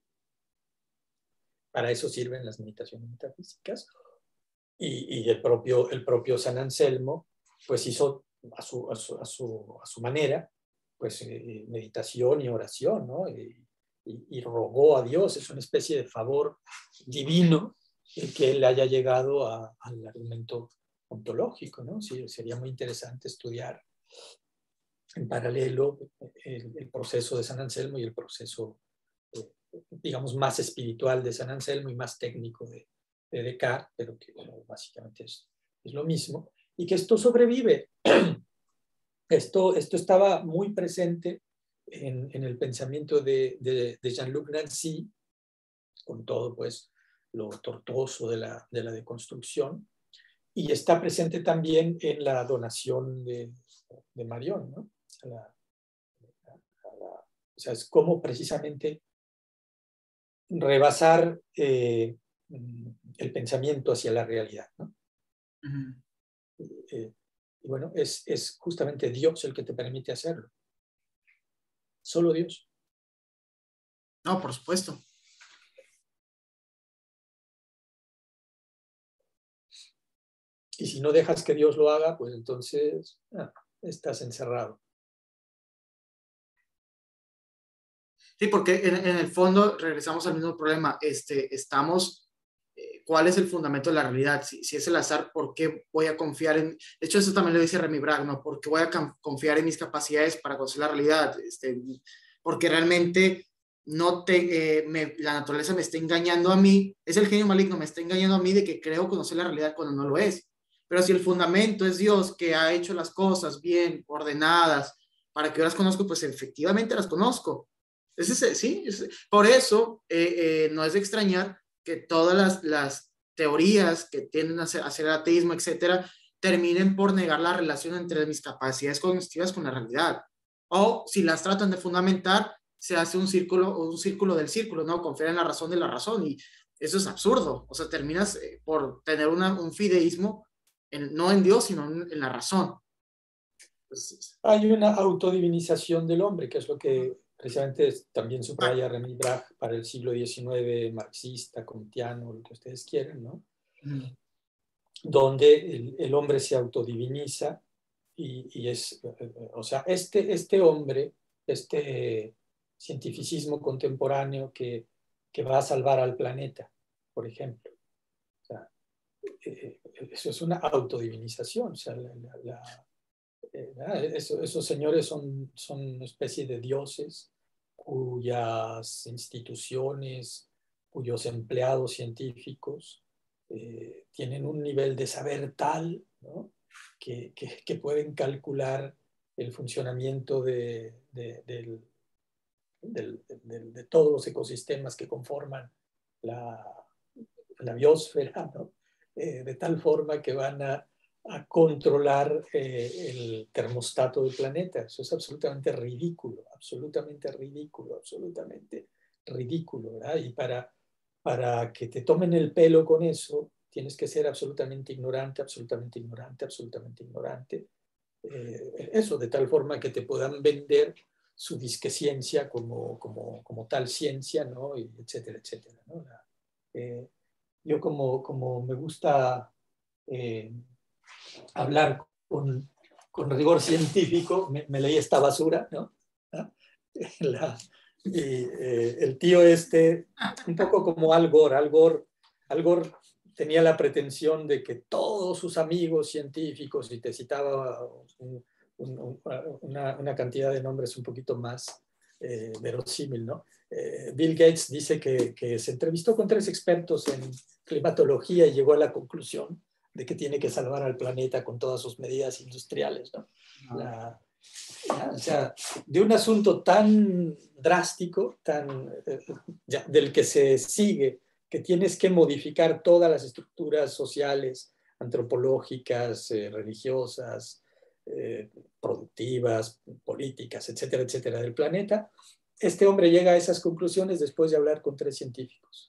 Para eso sirven las meditaciones metafísicas, y el propio San Anselmo, pues hizo a su manera, pues meditación y oración, ¿no? Y rogó a Dios, es una especie de favor divino el que él haya llegado al argumento ontológico, ¿no? Sí, sería muy interesante estudiar en paralelo el proceso de San Anselmo y el proceso, digamos, más espiritual de San Anselmo y más técnico de Descartes, pero que bueno, básicamente es lo mismo, y que esto sobrevive. Esto estaba muy presente en el pensamiento de Jean-Luc Nancy, con todo pues lo tortuoso de la deconstrucción, y está presente también en la donación de Marion, ¿no? O sea, es como precisamente rebasar el pensamiento hacia la realidad, ¿no? Y bueno, es justamente Dios el que te permite hacerlo. Solo Dios. No, por supuesto. Y si no dejas que Dios lo haga, pues entonces estás encerrado. Sí, porque en el fondo regresamos al mismo problema. ¿Cuál es el fundamento de la realidad? Si es el azar, ¿por qué voy a confiar en...? De hecho, eso también lo dice Remy Bragg, ¿no? ¿Por qué voy a confiar en mis capacidades para conocer la realidad? Porque realmente la naturaleza me está engañando a mí, es el genio maligno, me está engañando a mí de que creo conocer la realidad cuando no lo es. Pero si el fundamento es Dios, que ha hecho las cosas bien, ordenadas, para que yo las conozco, pues efectivamente las conozco. Sí, por eso no es de extrañar que todas las teorías que tienden a hacer el ateísmo, etcétera, terminen por negar la relación entre mis capacidades cognitivas con la realidad. O si las tratan de fundamentar, se hace un círculo del círculo, ¿no? Confiar en la razón de la razón, y eso es absurdo. O sea, terminas por tener un fideísmo no en Dios, sino en la razón. Pues, hay una autodivinización del hombre, que es lo que precisamente también subraya René Bragg para el siglo XIX, marxista, kantiano, lo que ustedes quieran, ¿no? Donde el hombre se autodiviniza y es, o sea, este hombre, este cientificismo contemporáneo que va a salvar al planeta, por ejemplo. O sea, eso es una autodivinización. O sea, esos señores son una especie de dioses cuyas instituciones, cuyos empleados científicos tienen un nivel de saber tal, ¿no? que pueden calcular el funcionamiento de todos los ecosistemas que conforman la biosfera, ¿no? De tal forma que van a controlar el termostato del planeta. Eso es absolutamente ridículo, absolutamente ridículo, absolutamente ridículo, ¿verdad? Y para que te tomen el pelo con eso, tienes que ser absolutamente ignorante, absolutamente ignorante, absolutamente ignorante, eso, de tal forma que te puedan vender su disque ciencia como tal ciencia, ¿no? Y etcétera, etcétera, ¿no? Yo como me gusta hablar con rigor científico, me leí esta basura, ¿no? La, el tío este, un poco como Al Gore. Al Gore tenía la pretensión de que todos sus amigos científicos, y te citaba una cantidad de nombres un poquito más verosímil, ¿no? Bill Gates dice que se entrevistó con 3 expertos en climatología y llegó a la conclusión de que tiene que salvar al planeta con todas sus medidas industriales, ¿no? O sea, de un asunto tan drástico, del que se sigue, que tienes que modificar todas las estructuras sociales, antropológicas, religiosas, productivas, políticas, etcétera, etcétera, del planeta. Este hombre llega a esas conclusiones después de hablar con 3 científicos.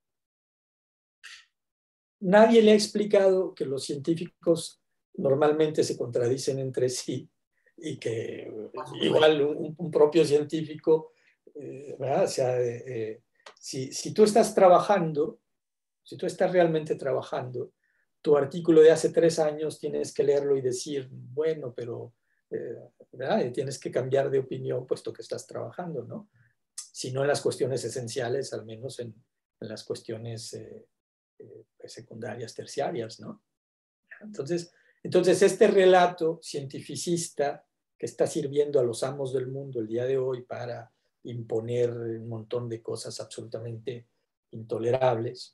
Nadie le ha explicado que los científicos normalmente se contradicen entre sí y que igual un propio científico, ¿verdad? O sea, si tú estás trabajando, si tú estás realmente trabajando, tu artículo de hace 3 años tienes que leerlo y decir, bueno, pero ¿verdad? Y tienes que cambiar de opinión puesto que estás trabajando, ¿no? Si no en las cuestiones esenciales, al menos en las cuestiones secundarias, terciarias, ¿no? Entonces, este relato cientificista que está sirviendo a los amos del mundo el día de hoy para imponer un montón de cosas absolutamente intolerables,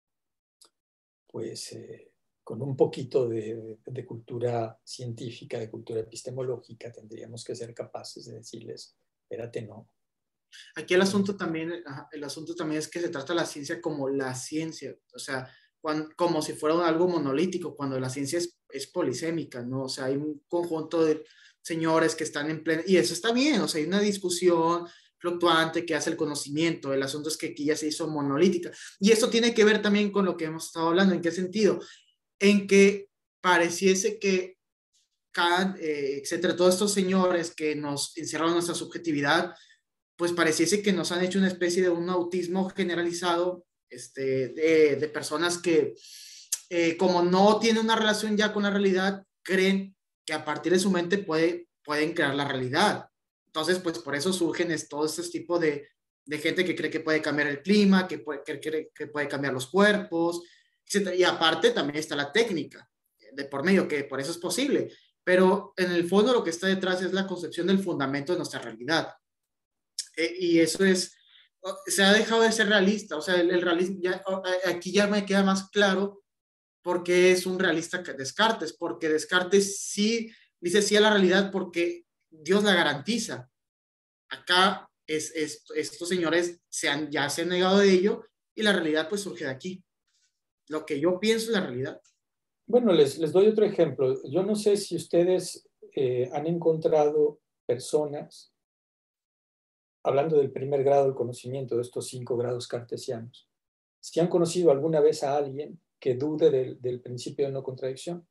pues con un poquito de cultura científica, de cultura epistemológica, tendríamos que ser capaces de decirles, espérate, no. Aquí el asunto también es que se trata la ciencia como la ciencia, o sea, como si fuera algo monolítico, cuando la ciencia es polisémica, ¿no? O sea, hay un conjunto de señores que están en plena, y eso está bien, o sea, hay una discusión fluctuante que hace el conocimiento, el asunto es que aquí ya se hizo monolítica, y esto tiene que ver también con lo que hemos estado hablando, ¿en qué sentido? En que pareciese que Kant, etcétera, todos estos señores que nos encerraron nuestra subjetividad, pues pareciese que nos han hecho una especie de un autismo generalizado, de personas que, como no tienen una relación ya con la realidad, creen que a partir de su mente pueden crear la realidad. Entonces, pues por eso surgen todos estos tipos de gente que cree que puede cambiar el clima, que puede cambiar los cuerpos, etc. Y aparte también está la técnica de por medio, que por eso es posible. Pero en el fondo lo que está detrás es la concepción del fundamento de nuestra realidad. Y eso se ha dejado de ser realista, o sea, el realismo, aquí ya me queda más claro por qué es un realista que Descartes, porque Descartes sí dice sí a la realidad porque Dios la garantiza. Acá estos señores ya se han negado de ello y la realidad pues surge de aquí. Lo que yo pienso es la realidad. Bueno, les doy otro ejemplo. Yo no sé si ustedes han encontrado personas, hablando del primer grado del conocimiento, de estos 5 grados cartesianos, si han conocido alguna vez a alguien que dude del principio de no contradicción.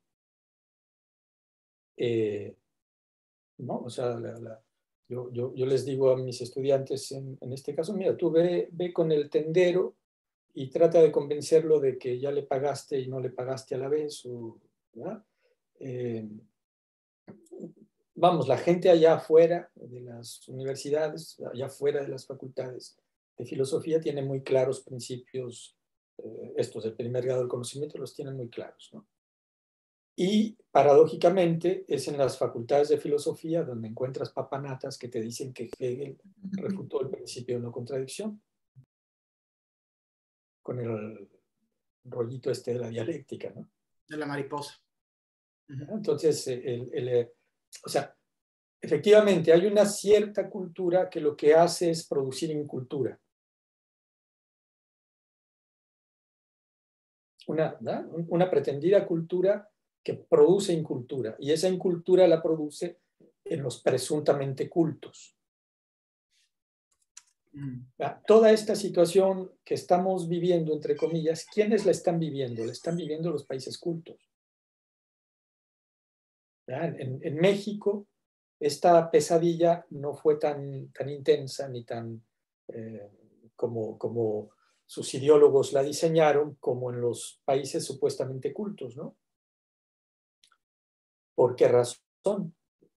¿No? O sea, yo les digo a mis estudiantes en este caso, mira, tú ve con el tendero y trata de convencerlo de que ya le pagaste y no le pagaste a la vez, ¿verdad? Vamos, la gente allá afuera de las universidades, allá afuera de las facultades de filosofía tiene muy claros principios, estos del primer grado del conocimiento los tienen muy claros, ¿no? Y paradójicamente es en las facultades de filosofía donde encuentras papanatas que te dicen que Hegel refutó el principio de no contradicción con el rollito de la dialéctica, ¿no? De la mariposa. Entonces, o sea, efectivamente hay una cierta cultura que lo que hace es producir incultura. Una pretendida cultura que produce incultura, y esa incultura la produce en los presuntamente cultos. Toda esta situación que estamos viviendo, entre comillas, ¿quiénes la están viviendo? La están viviendo los países cultos. En México, esta pesadilla no fue tan intensa ni tan como sus ideólogos la diseñaron, como en los países supuestamente cultos, ¿no? ¿Por qué razón?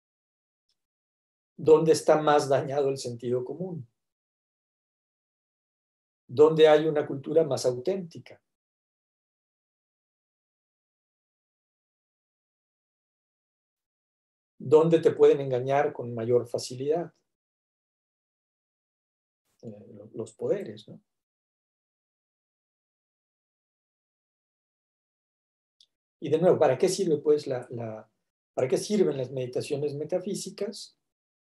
¿Dónde está más dañado el sentido común? ¿Dónde hay una cultura más auténtica? ¿Dónde te pueden engañar con mayor facilidad? Los poderes, ¿no? Y de nuevo, ¿para qué sirve pues para qué sirven las meditaciones metafísicas?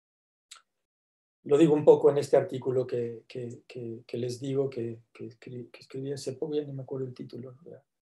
Lo digo un poco en este artículo que les digo que escribí hace poco, ya no me acuerdo el título,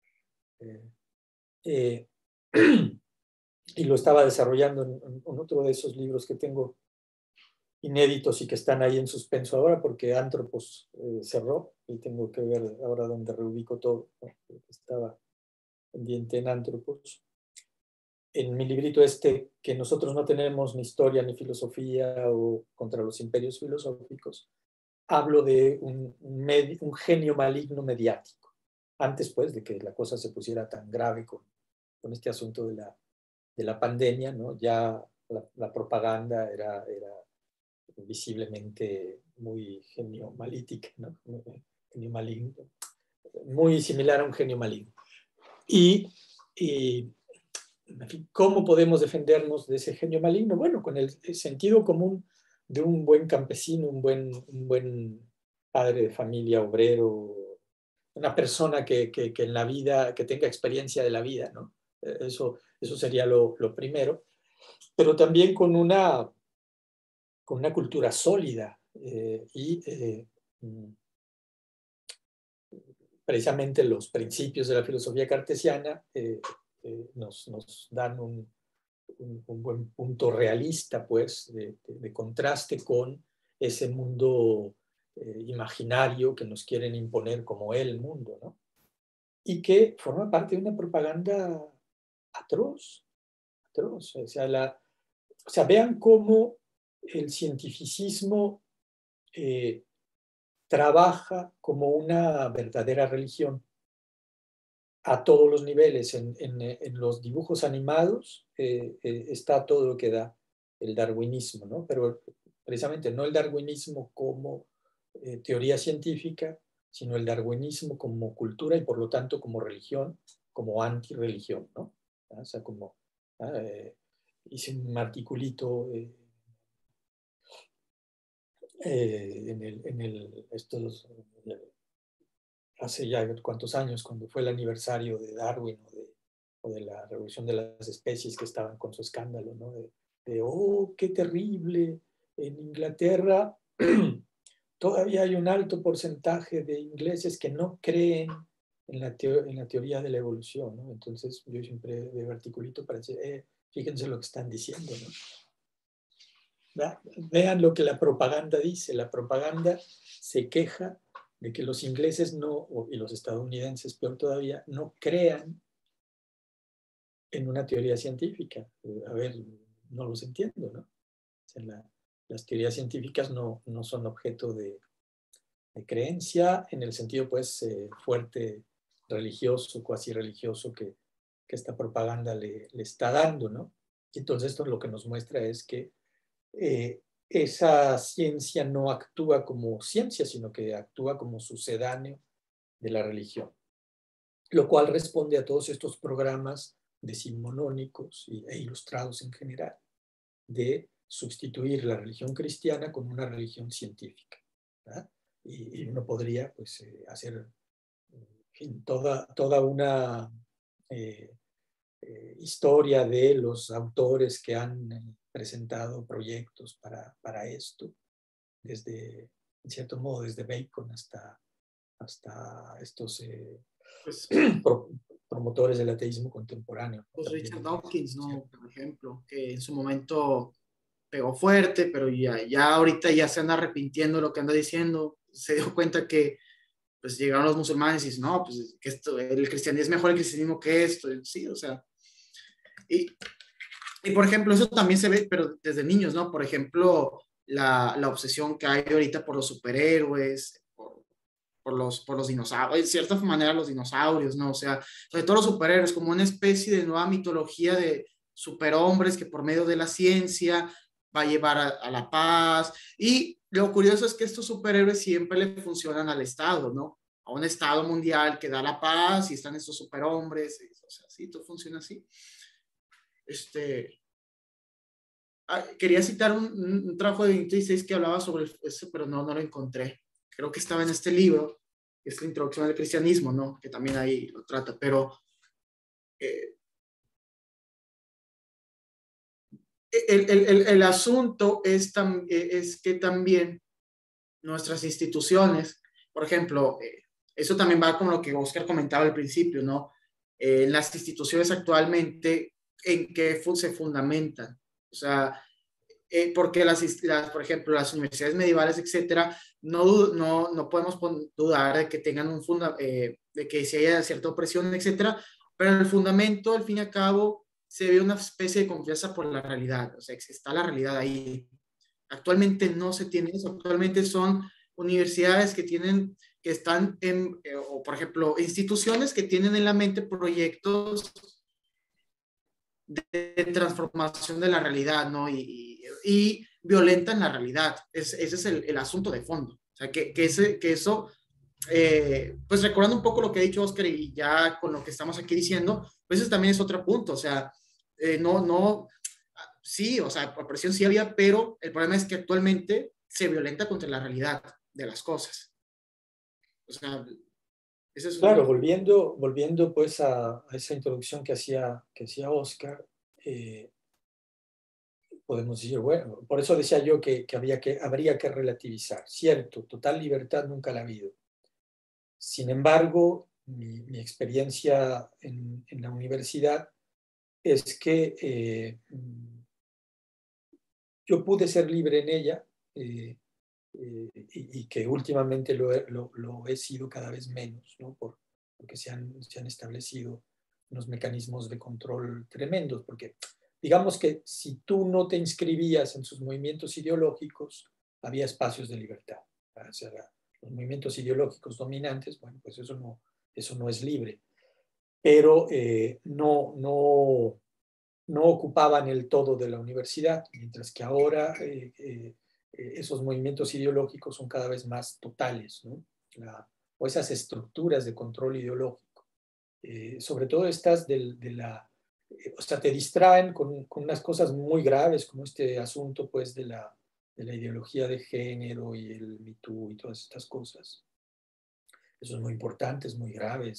y lo estaba desarrollando en otro de esos libros que tengo inéditos y que están ahí en suspenso ahora porque Anthropos cerró y tengo que ver ahora dónde reubico todo, ¿no? Estaba pendiente en Anthropos. En mi librito que nosotros no tenemos ni historia ni filosofía o contra los imperios filosóficos, hablo de un genio maligno mediático, antes pues de que la cosa se pusiera tan grave con este asunto de la pandemia, ¿no? Ya la propaganda era visiblemente muy genio malítica, ¿no? Genio maligno, muy similar a un genio maligno. Y ¿cómo podemos defendernos de ese genio maligno? Bueno, con el sentido común de un buen campesino, un buen padre de familia, obrero, una persona que en la vida, que tenga experiencia de la vida, ¿no? Eso sería lo primero, pero también con una cultura sólida precisamente los principios de la filosofía cartesiana nos dan un buen punto realista, pues, de contraste con ese mundo imaginario que nos quieren imponer como el mundo, ¿no? Y que forma parte de una propaganda atroz. O sea, vean cómo el cientificismo trabaja como una verdadera religión a todos los niveles. En los dibujos animados está todo lo que da el darwinismo, ¿no? Pero precisamente no el darwinismo como teoría científica, sino el darwinismo como cultura y por lo tanto como religión, como antirreligión, ¿no? O sea, como hice un articulito hace ya cuántos años, cuando fue el aniversario de Darwin o de la revolución de las especies, que estaban con su escándalo, ¿no? Oh, qué terrible, en Inglaterra todavía hay un alto porcentaje de ingleses que no creen en la teoría de la evolución, ¿no? Entonces yo siempre veo articulito para decir, fíjense lo que están diciendo, ¿no? Vean lo que la propaganda dice. La propaganda se queja de que los ingleses y los estadounidenses, peor todavía, no crean en una teoría científica. A ver, no los entiendo, ¿no? O sea, las teorías científicas no son objeto de creencia en el sentido, pues, fuerte, religioso, cuasi religioso que esta propaganda le está dando, ¿no? Y entonces esto lo que nos muestra es que esa ciencia no actúa como ciencia, sino que actúa como sucedáneo de la religión, lo cual responde a todos estos programas decimonónicos e ilustrados en general, de sustituir la religión cristiana con una religión científica, ¿verdad? Y uno podría, pues, hacer en fin, toda una historia de los autores que han presentado proyectos para esto, desde, en cierto modo, desde Bacon hasta estos Pues, promotores del ateísmo contemporáneo. pues Richard Dawkins, ¿no? Por ejemplo, que en su momento pegó fuerte, pero ya ahorita ya se anda arrepintiendo de lo que anda diciendo. Se dio cuenta que pues llegaron los musulmanes y dicen, no, pues que el cristianismo es mejor el cristianismo que esto. Sí, o sea, y Y por ejemplo, eso también se ve, pero desde niños, ¿no? Por ejemplo, la obsesión que hay ahorita por los superhéroes, por los dinosaurios, de cierta manera los dinosaurios, ¿no? O sea, sobre todo los superhéroes, como una especie de nueva mitología de superhombres que por medio de la ciencia va a llevar a la paz. Y lo curioso es que estos superhéroes siempre le funcionan al Estado, ¿no? A un Estado mundial que da la paz y están estos superhombres, o sea, sí, todo funciona así. Este, quería citar un trabajo de 26 que hablaba sobre eso, pero no lo encontré. Creo que estaba en este libro, que es la introducción al cristianismo, ¿no? Que también ahí lo trata, pero eh, el asunto es que también nuestras instituciones, por ejemplo, eso también va con lo que Oscar comentaba al principio, ¿no? Las instituciones actualmente, ¿en qué se fundamentan? O sea, porque por ejemplo, las universidades medievales, etcétera, no podemos dudar de que tengan de que si haya cierta opresión, etcétera, pero en el fundamento, al fin y al cabo, se ve una especie de confianza por la realidad, o sea, está la realidad ahí. Actualmente no se tiene eso, actualmente son universidades que están o por ejemplo, instituciones que tienen en la mente proyectos de transformación de la realidad, ¿no? Y violentan la realidad. Ese es el asunto de fondo. O sea, que eso, pues recordando un poco lo que ha dicho Oscar y ya con lo que estamos aquí diciendo, pues ese también es otro punto. O sea, sí, o sea, opresión sí había, pero el problema es que actualmente se violenta contra la realidad de las cosas. O sea, ese es Claro, un... volviendo pues a esa introducción que hacía Oscar, podemos decir, bueno, por eso decía yo que habría que relativizar. Cierto, total libertad nunca la ha habido. Sin embargo, mi experiencia en la universidad es que yo pude ser libre en ella y que últimamente lo he sido cada vez menos, ¿no? Porque se han establecido unos mecanismos de control tremendos, porque digamos que si tú no te inscribías en sus movimientos ideológicos, había espacios de libertad. O sea, los movimientos ideológicos dominantes, bueno, pues eso no es libre, pero no ocupaban el todo de la universidad, mientras que ahora esos movimientos ideológicos son cada vez más totales, ¿no? O esas estructuras de control ideológico, sobre todo estas o sea, te distraen con unas cosas muy graves como este asunto pues de la ideología de género y el Me Too y todas estas cosas. Eso es muy importante, es muy grave,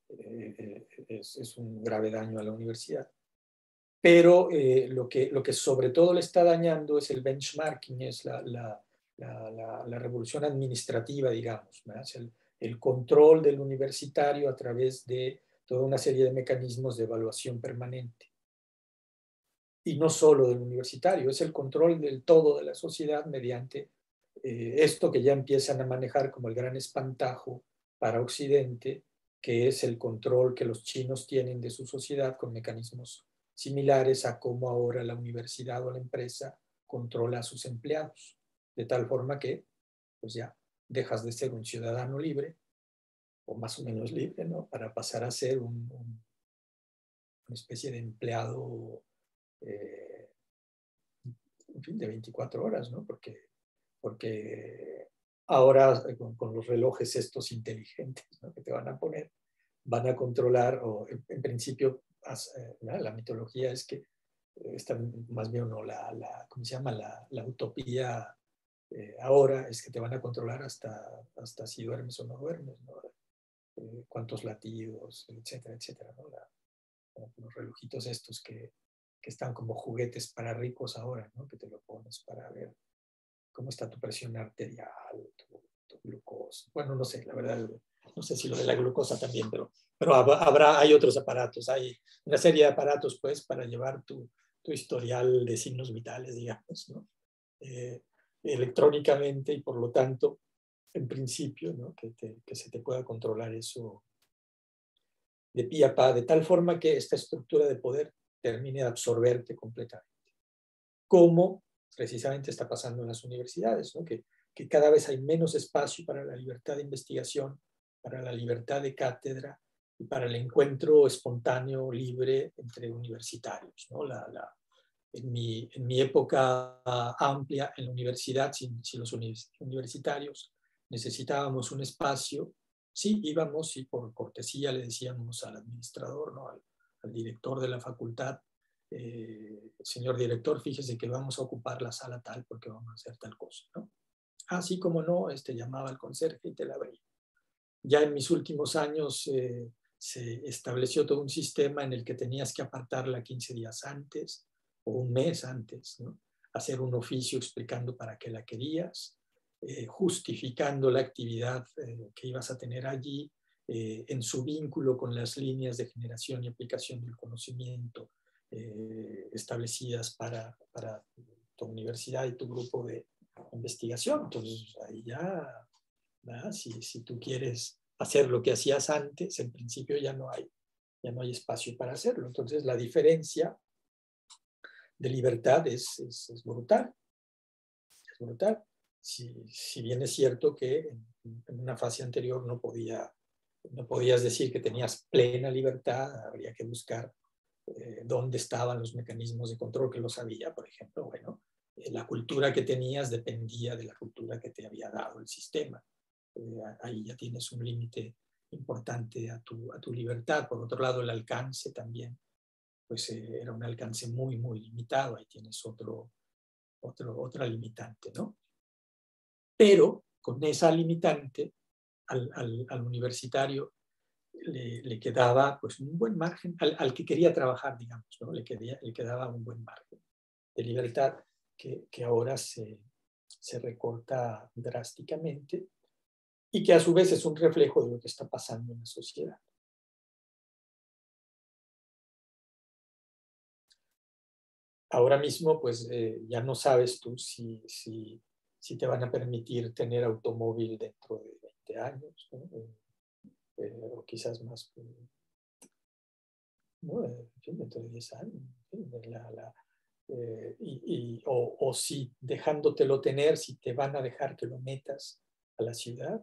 es un grave daño a la universidad. Pero lo que sobre todo le está dañando es el benchmarking, es la revolución administrativa, digamos, ¿no? Es el control del universitario a través de toda una serie de mecanismos de evaluación permanente. Y no solo del universitario, es el control del todo de la sociedad mediante esto que ya empiezan a manejar como el gran espantajo para Occidente, que es el control que los chinos tienen de su sociedad con mecanismos similares a cómo ahora la universidad o la empresa controla a sus empleados, de tal forma que pues ya dejas de ser un ciudadano libre, o más o menos libre, ¿no? Para pasar a ser una especie de empleado eh, en fin, de 24 horas, ¿no? Porque ahora con los relojes estos inteligentes, ¿no? Que te van a poner, van a controlar, o en principio la mitología es que está más bien no, ¿cómo se llama? La utopía ahora es que te van a controlar hasta si duermes o no duermes, ¿no? Cuántos latidos, etcétera, etcétera, ¿no? Los relojitos estos que están como juguetes para ricos ahora, ¿no? Que te lo pones para ver cómo está tu presión arterial, tu glucosa. Bueno, no sé, la verdad, no sé si lo de la glucosa también, pero hay otros aparatos, hay una serie de aparatos, pues, para llevar tu historial de signos vitales, digamos, ¿no? Electrónicamente y por lo tanto, en principio, ¿no? Que se te pueda controlar eso de pie a pa, de tal forma que esta estructura de poder termine de absorberte completamente. Como precisamente está pasando en las universidades, ¿no? Que cada vez hay menos espacio para la libertad de investigación, para la libertad de cátedra y para el encuentro espontáneo, libre entre universitarios, ¿no? En mi época amplia en la universidad, si los universitarios necesitábamos un espacio, sí, íbamos y por cortesía le decíamos al administrador, ¿no? al director de la facultad, señor director, fíjese que vamos a ocupar la sala tal porque vamos a hacer tal cosa, ¿no? Así como no, llamaba al conserje y te la abría. Ya en mis últimos años se estableció todo un sistema en el que tenías que apartarla 15 días antes o un mes antes, ¿no? Hacer un oficio explicando para qué la querías, justificando la actividad que ibas a tener allí en su vínculo con las líneas de generación y aplicación del conocimiento establecidas para tu universidad y tu grupo de investigación. Entonces ahí ya, ¿verdad? Si tú quieres hacer lo que hacías antes, en principio ya no hay espacio para hacerlo. Entonces la diferencia de libertad es brutal. Es brutal. Si bien es cierto que en una fase anterior no podías decir que tenías plena libertad, habría que buscar dónde estaban los mecanismos de control, que los había, por ejemplo. Bueno, la cultura que tenías dependía de la cultura que te había dado el sistema. Ahí ya tienes un límite importante a tu libertad. Por otro lado, el alcance también, pues era un alcance muy, muy limitado. Ahí tienes otra limitante, ¿no? Pero con esa limitante, al universitario le quedaba pues un buen margen, al que quería trabajar, digamos, ¿no? Le quedaba un buen margen de libertad que ahora se recorta drásticamente y que a su vez es un reflejo de lo que está pasando en la sociedad. Ahora mismo, pues ya no sabes tú si te van a permitir tener automóvil dentro de 20 años, ¿no? O quizás más, ¿no? En fin, dentro de 10 años. En fin, o si dejándotelo tener, si te van a dejar que lo metas a la ciudad.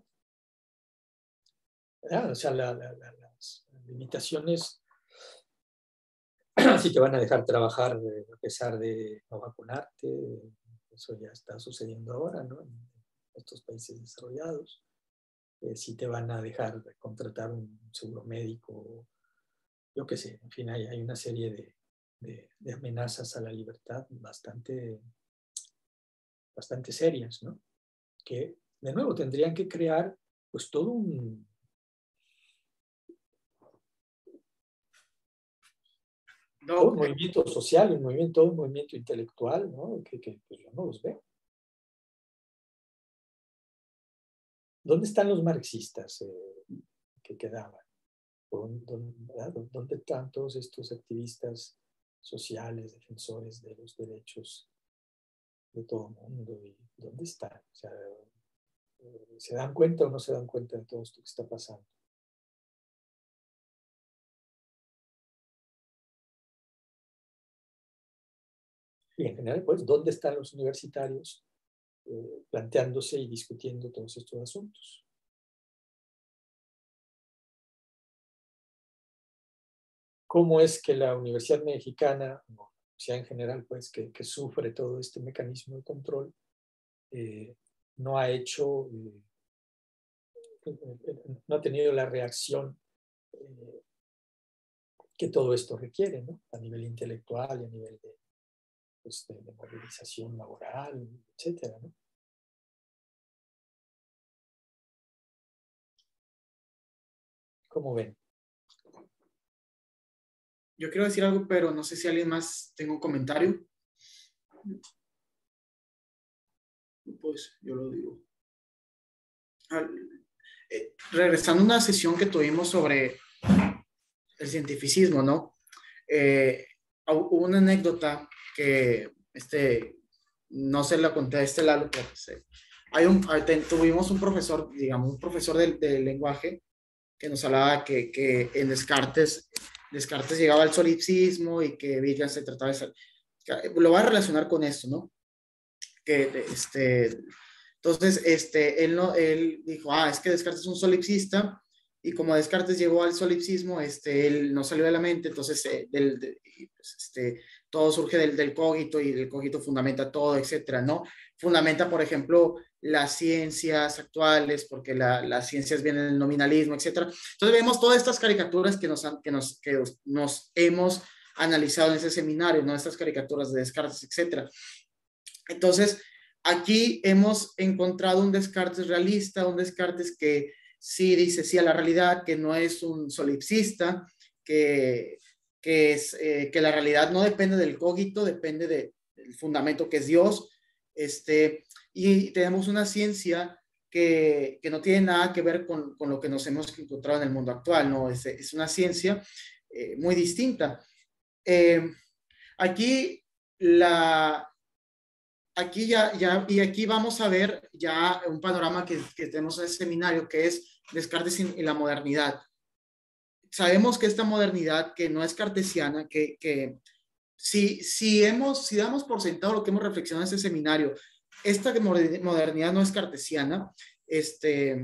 O sea, las limitaciones, si te van a dejar trabajar a pesar de no vacunarte, eso ya está sucediendo ahora, ¿no? En estos países desarrollados. Si te van a dejar contratar un seguro médico, yo qué sé, en fin, hay una serie de amenazas a la libertad bastante serias, ¿no? Que, de nuevo, tendrían que crear pues todo un movimiento social, un movimiento intelectual, ¿no? Que pues yo no los veo. ¿Dónde están los marxistas que quedaban? ¿Dónde están todos estos activistas sociales, defensores de los derechos de todo el mundo? ¿Y dónde están? O sea, ¿se dan cuenta o no se dan cuenta de todo esto que está pasando? Y en general, pues, ¿dónde están los universitarios planteándose y discutiendo todos estos asuntos? ¿Cómo es que la Universidad Mexicana, o sea en general, pues, que sufre todo este mecanismo de control, no ha hecho, no ha tenido la reacción que todo esto requiere, ¿no? A nivel intelectual y a nivel de movilización laboral, etcétera, ¿no? ¿Cómo ven? Yo quiero decir algo, pero no sé si alguien más tenga un comentario. Pues yo lo digo. Regresando a una sesión que tuvimos sobre el cientificismo, ¿no? Hubo una anécdota que no se la conté a Lalo, pero tuvimos un profesor, digamos, un profesor de lenguaje que nos hablaba que en Descartes Descartes llegaba al solipsismo y que Wittgenstein se trataba de... Lo va a relacionar con esto, ¿no? Que entonces, él, no, él dijo, es que Descartes es un solipsista, y como Descartes llegó al solipsismo, él no salió de la mente, entonces todo surge del cogito, y el cogito fundamenta todo, etcétera, ¿no? Fundamenta, por ejemplo, las ciencias actuales, porque las ciencias vienen del nominalismo, etcétera. Entonces vemos todas estas caricaturas que nos hemos analizado en ese seminario, ¿no? Estas caricaturas de Descartes, etcétera. Entonces, aquí hemos encontrado un Descartes realista, un Descartes que sí dice sí a la realidad, que no es un solipsista, que la realidad no depende del cogito, depende del fundamento que es Dios. Y tenemos una ciencia que no tiene nada que ver con lo que nos hemos encontrado en el mundo actual, ¿no? Es una ciencia muy distinta. Aquí aquí vamos a ver ya un panorama que tenemos en el seminario, que es Descartes y la modernidad. Sabemos que esta modernidad, que no es cartesiana, que si damos por sentado lo que hemos reflexionado en este seminario, esta modernidad no es cartesiana, es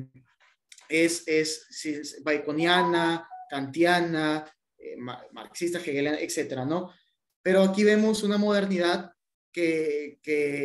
baconiana, kantiana, marxista, hegeliana, etcétera, ¿no? Pero aquí vemos una modernidad que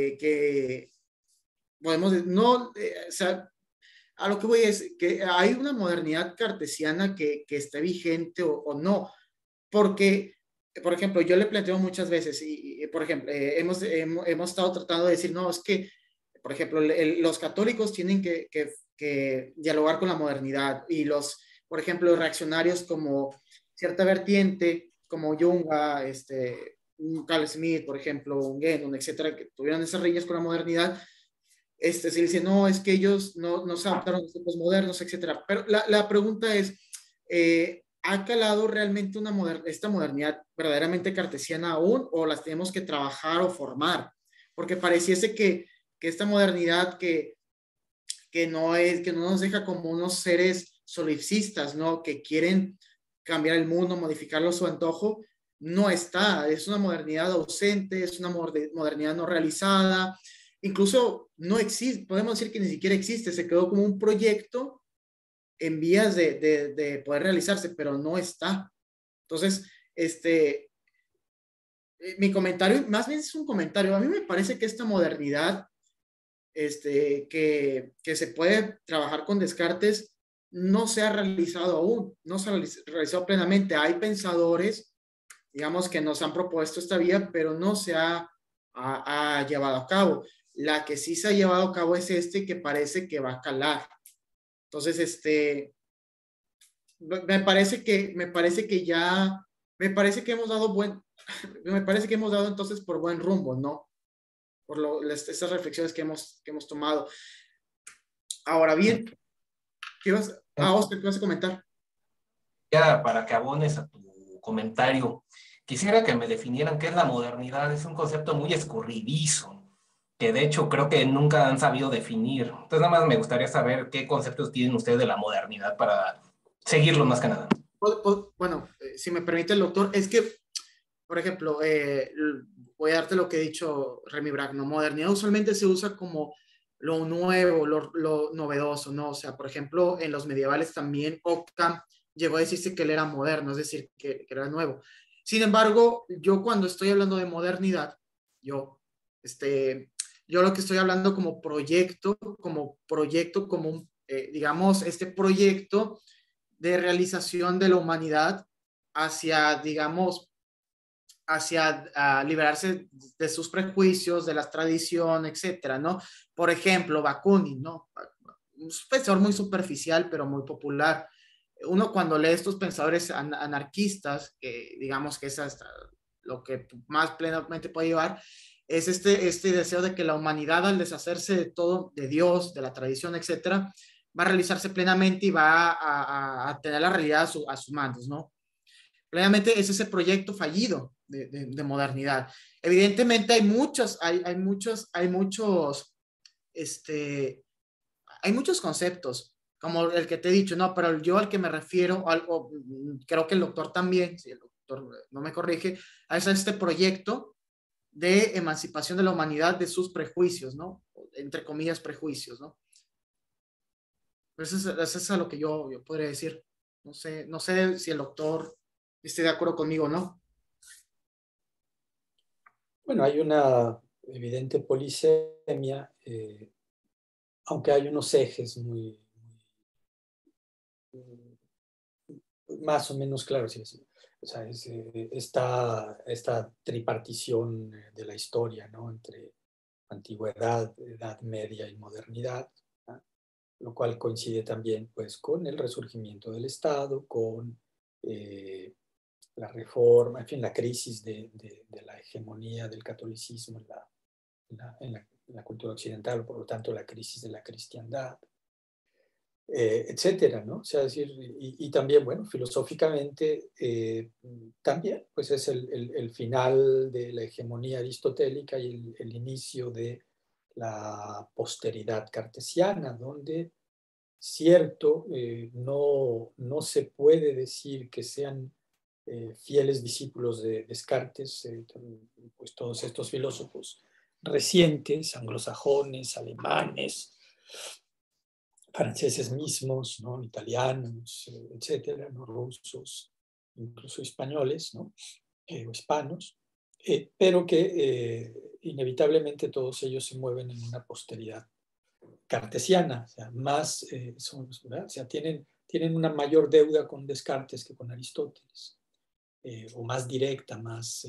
podemos, no, o sea, a lo que voy es que hay una modernidad cartesiana que esté vigente o no, porque, por ejemplo, yo le planteo muchas veces, y por ejemplo, hemos estado tratando de decir, no, es que, por ejemplo, los católicos tienen que dialogar con la modernidad, y por ejemplo, los reaccionarios como cierta vertiente, como Junga, un Carl Smith, por ejemplo, un Guénon, etcétera, que tuvieron esas riñas con la modernidad, se dice, no, es que ellos no se adaptaron a los tiempos modernos, etcétera. Pero la pregunta es, ¿ha calado realmente esta modernidad verdaderamente cartesiana aún, o las tenemos que trabajar o formar? Porque pareciese que esta modernidad que no nos deja como unos seres solipsistas, ¿no? Que quieren cambiar el mundo, modificarlo a su antojo, no está. Es una modernidad ausente, es una modernidad no realizada, incluso no existe, podemos decir que ni siquiera existe, se quedó como un proyecto en vías de poder realizarse, pero no está. Entonces, mi comentario, más bien es un comentario, a mí me parece que esta modernidad que se puede trabajar con Descartes no se ha realizado aún, no se ha realizado plenamente. Hay pensadores, digamos, que nos han propuesto esta vía, pero no se ha llevado a cabo. La que sí se ha llevado a cabo es que parece que va a calar. Entonces, me parece que hemos dado me parece que hemos dado entonces por buen rumbo, ¿no? Por esas reflexiones que hemos tomado. Ahora bien, Oscar, ¿qué vas a comentar? Ya, para que abones a tu comentario, quisiera que me definieran qué es la modernidad. Es un concepto muy escurridizo, que de hecho creo que nunca han sabido definir. Entonces nada más me gustaría saber qué conceptos tienen ustedes de la modernidad para seguirlo más que nada. Bueno, si me permite el doctor, es que, por ejemplo, voy a darte lo que he dicho Remy Bragno. Modernidad usualmente se usa como lo nuevo, lo novedoso, ¿no? O sea, por ejemplo, en los medievales también Ockham llegó a decirse que él era moderno, es decir, que era nuevo. Sin embargo, yo cuando estoy hablando de modernidad, yo lo que estoy hablando como proyecto, digamos, este proyecto de realización de la humanidad hacia, digamos, hacia liberarse de sus prejuicios, de la tradición, etcétera, ¿no? Por ejemplo, Bakunin, ¿no? Un pensador muy superficial, pero muy popular. Uno cuando lee estos pensadores anarquistas, que digamos que es hasta lo que más plenamente puede llevar, es este deseo de que la humanidad, al deshacerse de todo, de Dios, de la tradición, etcétera, va a realizarse plenamente y va a tener la realidad a sus manos, ¿no? Plenamente es ese proyecto fallido de modernidad. Evidentemente hay muchos conceptos como el que te he dicho, no, pero yo al que me refiero, algo, creo que el doctor también, si el doctor no me corrige, es a este proyecto de emancipación de la humanidad de sus prejuicios, ¿no? Entre comillas, prejuicios, ¿no? Eso es a lo que yo podría decir. No sé si el doctor esté de acuerdo conmigo o no. Bueno, hay una evidente polisemia, aunque hay unos ejes más o menos claros. O sea, esta tripartición de la historia, ¿no? Entre antigüedad, Edad Media y modernidad, ¿no? Lo cual coincide también pues, con el resurgimiento del Estado, con la reforma, en fin, la crisis de la hegemonía del catolicismo en la cultura occidental, por lo tanto la crisis de la cristiandad, etcétera, ¿no? O sea, decir, y también, bueno, filosóficamente, también, pues es el final de la hegemonía aristotélica y el inicio de la posteridad cartesiana, donde, cierto, no se puede decir que sean fieles discípulos de Descartes, pues todos estos filósofos recientes, anglosajones, alemanes, franceses mismos, ¿no? Italianos, etcétera, ¿no? Rusos, incluso españoles, ¿no? O hispanos, pero que inevitablemente todos ellos se mueven en una posteridad cartesiana, o sea, más, o sea, tienen una mayor deuda con Descartes que con Aristóteles, o más directa, más...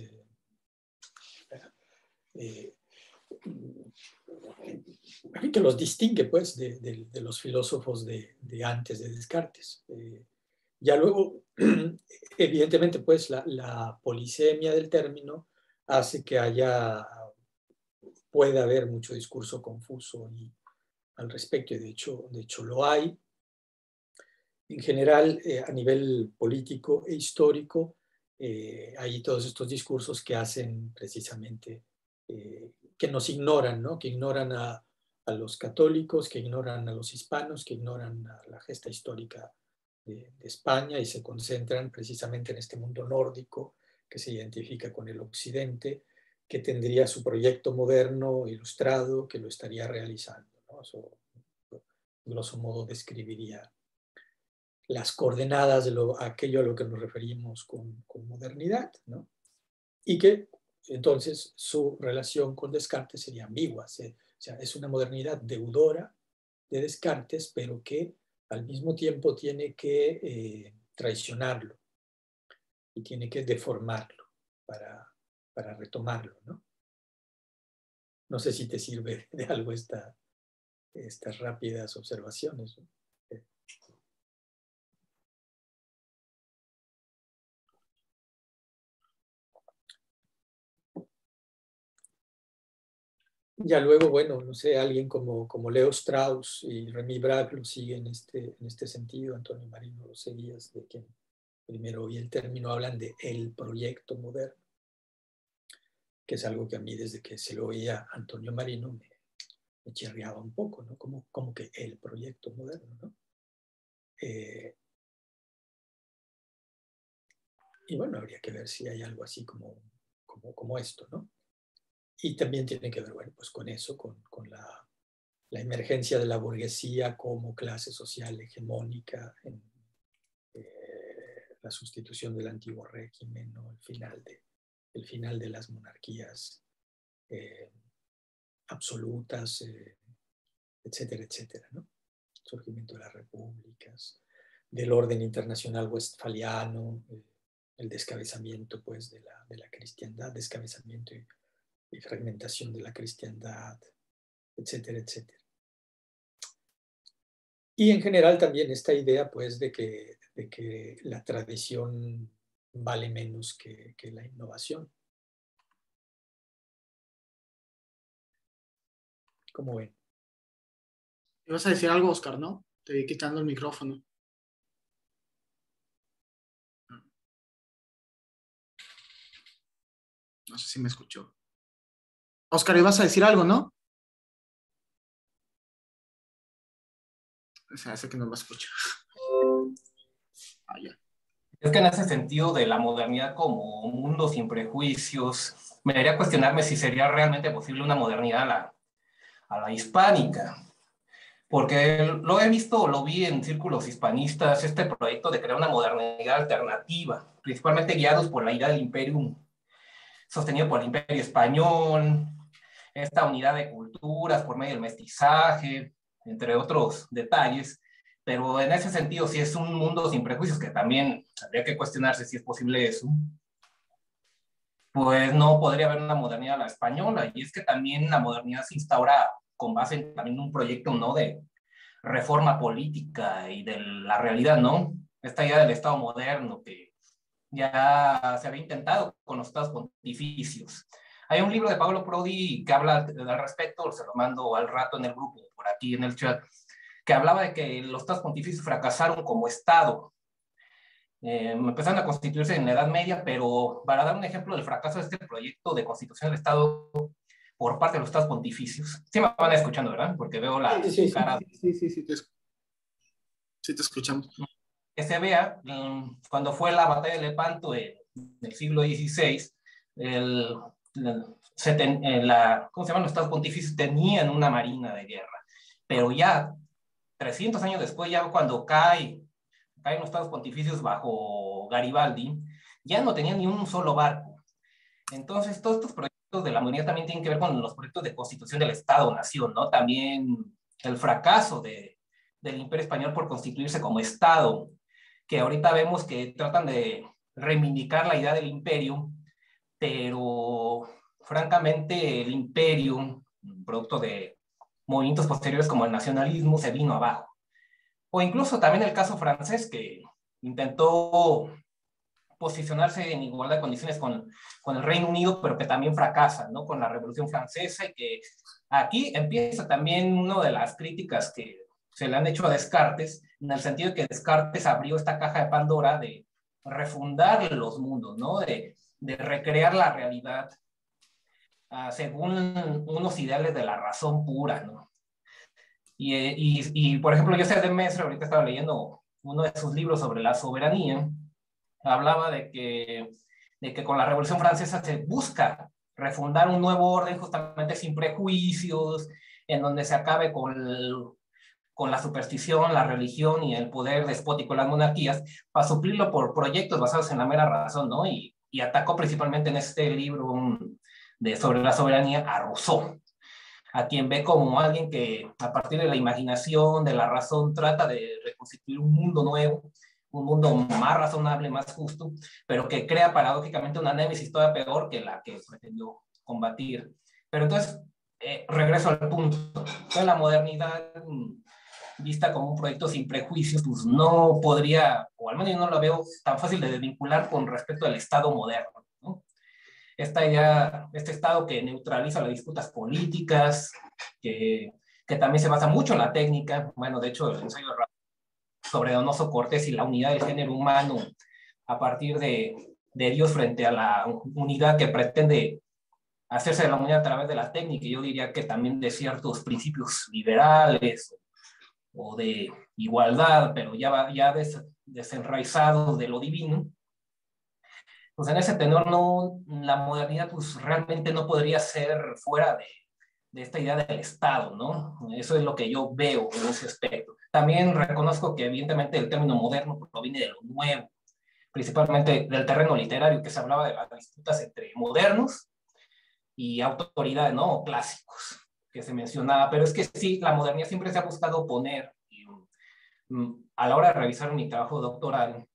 que los distingue pues de los filósofos de antes de Descartes. Ya luego, evidentemente, pues la polisemia del término hace que pueda haber mucho discurso confuso al respecto, y de hecho lo hay. En general, a nivel político e histórico, hay todos estos discursos que hacen precisamente, que nos ignoran, ¿no? Que ignoran a los católicos, que ignoran a los hispanos, que ignoran a la gesta histórica de España, y se concentran precisamente en este mundo nórdico que se identifica con el occidente, que tendría su proyecto moderno ilustrado, que lo estaría realizando, ¿no? Eso, grosso modo, describiría las coordenadas de aquello a lo que nos referimos con modernidad, ¿no? Y que entonces su relación con Descartes sería ambigua, o sea, es una modernidad deudora de Descartes, pero que al mismo tiempo tiene que traicionarlo y tiene que deformarlo para retomarlo, ¿no? No sé si te sirve de algo estas rápidas observaciones, ¿no? Ya luego, bueno, no sé, alguien como Leo Strauss y Remy Braque lo sigue en este sentido, Antonio Marino lo seguías, de quien primero oí el término, hablan de el proyecto moderno, que es algo que a mí desde que se lo oía Antonio Marino me chirriaba un poco, ¿no? Como que el proyecto moderno, ¿no? Y bueno, habría que ver si hay algo así como esto, ¿no? Y también tiene que ver, bueno, pues con eso, con la emergencia de la burguesía como clase social hegemónica, en la sustitución del antiguo régimen, ¿no? El final de las monarquías absolutas, etcétera, etcétera, ¿no? Surgimiento de las repúblicas, del orden internacional westfaliano, el descabezamiento pues de la cristiandad, descabezamiento y fragmentación de la cristiandad, etcétera, etcétera. Y en general también esta idea pues de que la tradición vale menos que la innovación. ¿Cómo ven? Ibas a decir algo, Oscar, ¿no? Te vi quitando el micrófono. No sé si me escuchó. Oscar, ibas a decir algo, ¿no? Se hace que no lo escucha. Ya. Es que en ese sentido de la modernidad como un mundo sin prejuicios, me debería cuestionarme si sería realmente posible una modernidad a la hispánica. Porque lo he visto, lo vi en círculos hispanistas, este proyecto de crear una modernidad alternativa, principalmente guiados por la idea del imperio, sostenido por el imperio español, esta unidad de culturas por medio del mestizaje, entre otros detalles. Pero en ese sentido, si es un mundo sin prejuicios, que también habría que cuestionarse si es posible eso, pues no podría haber una modernidad a la española. Y es que también la modernidad se instaura con base en también un proyecto, ¿no?, de reforma política y de la realidad, ¿no? Esta idea del Estado moderno que ya se había intentado con los estados pontificios. Hay un libro de Pablo Prodi que habla al respecto, se lo mando al rato en el grupo, por aquí en el chat, que hablaba de que los estados pontificios fracasaron como Estado. Empezaron a constituirse en la Edad Media, pero para dar un ejemplo del fracaso de este proyecto de constitución del Estado por parte de los estados pontificios. Sí me van escuchando, ¿verdad? Porque veo la cara. Sí, te escuchamos. Que se vea, cuando fue la batalla de Lepanto en el siglo XVI, ¿cómo se llaman? Los estados pontificios tenían una marina de guerra, pero ya 300 años después, ya cuando caen los estados pontificios bajo Garibaldi, ya no tenían ni un solo barco. Entonces, todos estos proyectos de la modernidad también tienen que ver con los proyectos de constitución del Estado-Nación, ¿no? También el fracaso del Imperio Español por constituirse como Estado, que ahorita vemos que tratan de reivindicar la idea del imperio, pero francamente el imperio, producto de movimientos posteriores como el nacionalismo, se vino abajo. O incluso también el caso francés, que intentó posicionarse en igualdad de condiciones con el Reino Unido, pero que también fracasa, ¿no?, con la Revolución Francesa, y que aquí empieza también una de las críticas que se le han hecho a Descartes, en el sentido de que Descartes abrió esta caja de Pandora de refundar los mundos, ¿no?, de recrear la realidad según unos ideales de la razón pura, ¿no? Y por ejemplo, Joseph de Maistre, ahorita estaba leyendo uno de sus libros sobre la soberanía, hablaba de que con la Revolución Francesa se busca refundar un nuevo orden justamente sin prejuicios, en donde se acabe con la superstición, la religión y el poder despótico de las monarquías, para suplirlo por proyectos basados en la mera razón, ¿no? Y atacó principalmente en este libro sobre la soberanía a Rousseau, a quien ve como alguien que a partir de la imaginación, de la razón, trata de reconstituir un mundo nuevo, un mundo más razonable, más justo, pero que crea paradójicamente una némesis toda peor que la que pretendió combatir. Pero entonces, regreso al punto. Entonces, la modernidad, vista como un proyecto sin prejuicios, pues no podría, o al menos yo no lo veo tan fácil de desvincular con respecto al Estado moderno, ¿no? Esta idea, este Estado que neutraliza las disputas políticas, que también se basa mucho en la técnica. Bueno, de hecho, el ensayo sobre Donoso Cortés y la unidad del género humano a partir de Dios frente a la unidad que pretende hacerse de la humanidad a través de la técnica, y yo diría que también de ciertos principios liberales o de igualdad, pero ya desenraizados de lo divino. Pues en ese tenor la modernidad pues realmente no podría ser fuera de esta idea del Estado, ¿no? Eso es lo que yo veo en ese aspecto. También reconozco que evidentemente el término moderno proviene de lo nuevo, principalmente del terreno literario, que se hablaba de las disputas entre modernos y autoridades, ¿no?, o clásicos, que se mencionaba. Pero es que sí, la modernidad siempre se ha buscado poner, a la hora de revisar mi trabajo doctoral,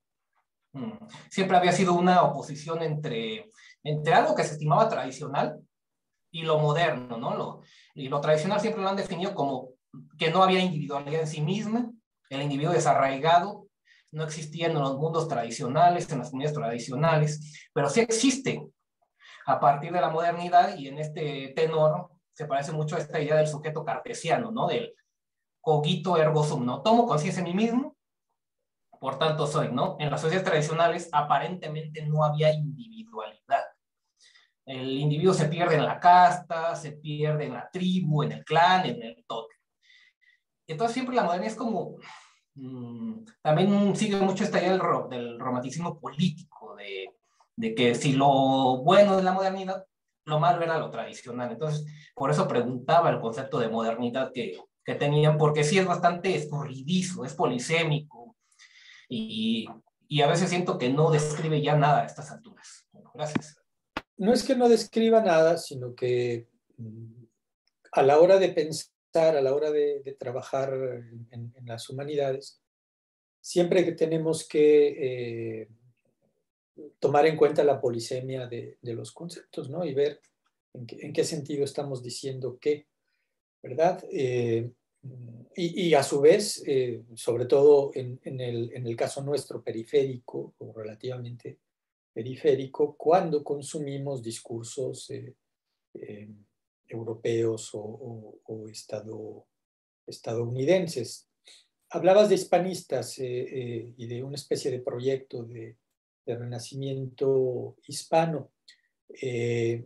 siempre había sido una oposición entre algo que se estimaba tradicional y lo moderno, ¿no? Y lo tradicional siempre lo han definido como que no había individualidad en sí misma, el individuo desarraigado, no existía en los mundos tradicionales, en las comunidades tradicionales, pero sí existe a partir de la modernidad, y en este tenor se parece mucho a esta idea del sujeto cartesiano, ¿no?, del cogito ergo sum, ¿no? Tomo conciencia de mí mismo, por tanto soy, ¿no? En las sociedades tradicionales aparentemente no había individualidad. El individuo se pierde en la casta, se pierde en la tribu, en el clan, en el tótem. Entonces siempre la modernidad es como, también sigue mucho esta idea del romanticismo político, de que si lo bueno de la modernidad, lo malo era lo tradicional. Entonces, por eso preguntaba el concepto de modernidad que tenían, porque sí es bastante escurridizo, es polisémico, y, y a veces siento que no describe ya nada a estas alturas. Bueno, gracias. No es que no describa nada, sino que a la hora de pensar, a la hora de trabajar en las humanidades, siempre que tenemos que tomar en cuenta la polisemia de los conceptos, ¿no? Y ver en qué sentido estamos diciendo qué, ¿verdad? Y a su vez, sobre todo en el caso nuestro periférico, o relativamente periférico, cuando consumimos discursos eh, europeos o estadounidenses. Hablabas de hispanistas y de una especie de proyecto de renacimiento hispano. Eh,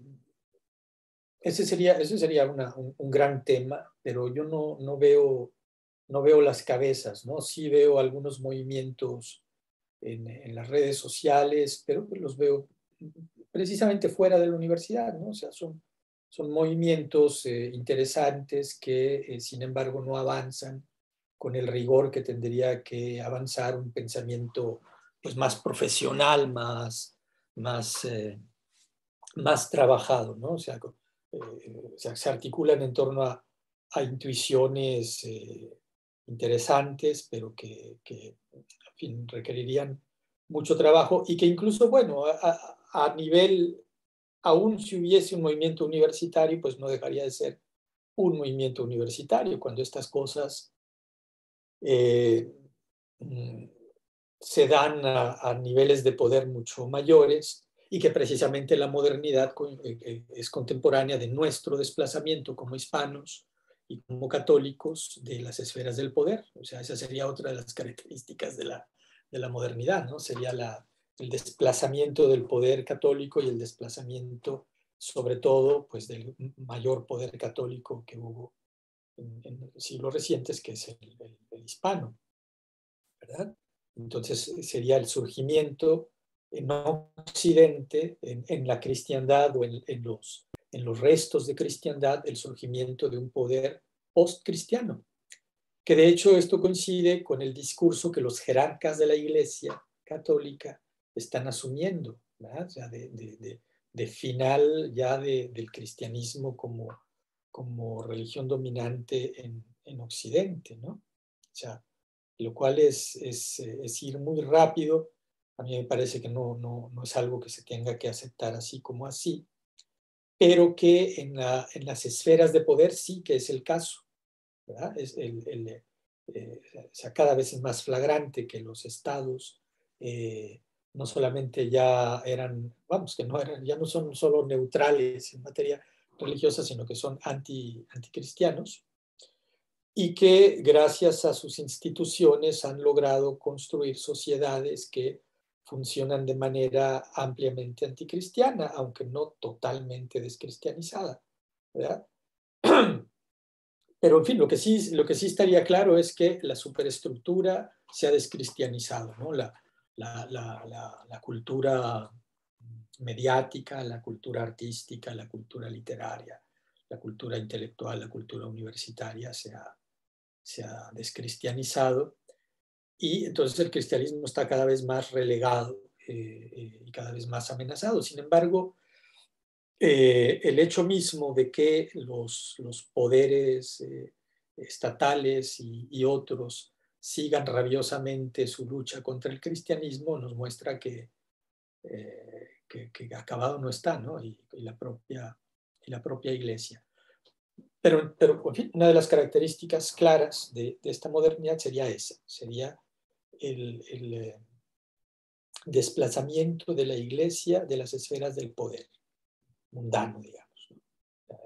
ese sería un gran tema, pero yo no veo las cabezas, ¿no? Sí veo algunos movimientos en las redes sociales, pero pues los veo precisamente fuera de la universidad, ¿no? O sea, son movimientos interesantes que, sin embargo, no avanzan con el rigor que tendría que avanzar un pensamiento pues, más profesional, más trabajado, ¿no? O sea, se articulan en torno a intuiciones interesantes, pero que en fin, requerirían mucho trabajo y que incluso, bueno, a nivel, aún si hubiese un movimiento universitario, pues no dejaría de ser un movimiento universitario cuando estas cosas eh, se dan a niveles de poder mucho mayores y que precisamente la modernidad es contemporánea de nuestro desplazamiento como hispanos y como católicos de las esferas del poder. O sea, esa sería otra de las características de la modernidad, ¿no? Sería el desplazamiento del poder católico y el desplazamiento, sobre todo, pues del mayor poder católico que hubo en siglos recientes, que es el hispano, ¿verdad? Entonces sería el surgimiento en Occidente, en la cristiandad o en los restos de cristiandad, el surgimiento de un poder post-cristiano. Que de hecho esto coincide con el discurso que los jerarcas de la Iglesia católica están asumiendo, ¿verdad? O sea, de final ya del cristianismo como religión dominante en Occidente, ¿no? O sea, lo cual es ir muy rápido. A mí me parece que no es algo que se tenga que aceptar así como así, pero que en las esferas de poder sí que es el caso, ¿verdad? O sea, cada vez es más flagrante que los estados no solamente ya eran, vamos, que no eran, ya no son solo neutrales en materia religiosa, sino que son anticristianos y que gracias a sus instituciones han logrado construir sociedades que funcionan de manera ampliamente anticristiana, aunque no totalmente descristianizada, ¿verdad? Pero en fin, lo que sí estaría claro es que la superestructura se ha descristianizado, ¿no? La cultura mediática, la cultura artística, la cultura literaria, la cultura intelectual, la cultura universitaria se ha descristianizado y entonces el cristianismo está cada vez más relegado y cada vez más amenazado. Sin embargo, el hecho mismo de que los poderes estatales y otros sigan rabiosamente su lucha contra el cristianismo nos muestra que acabado no está, ¿no? Y la propia iglesia. Pero en fin, una de las características claras de esta modernidad sería esa, sería el desplazamiento de la iglesia de las esferas del poder mundano, digamos, ¿no?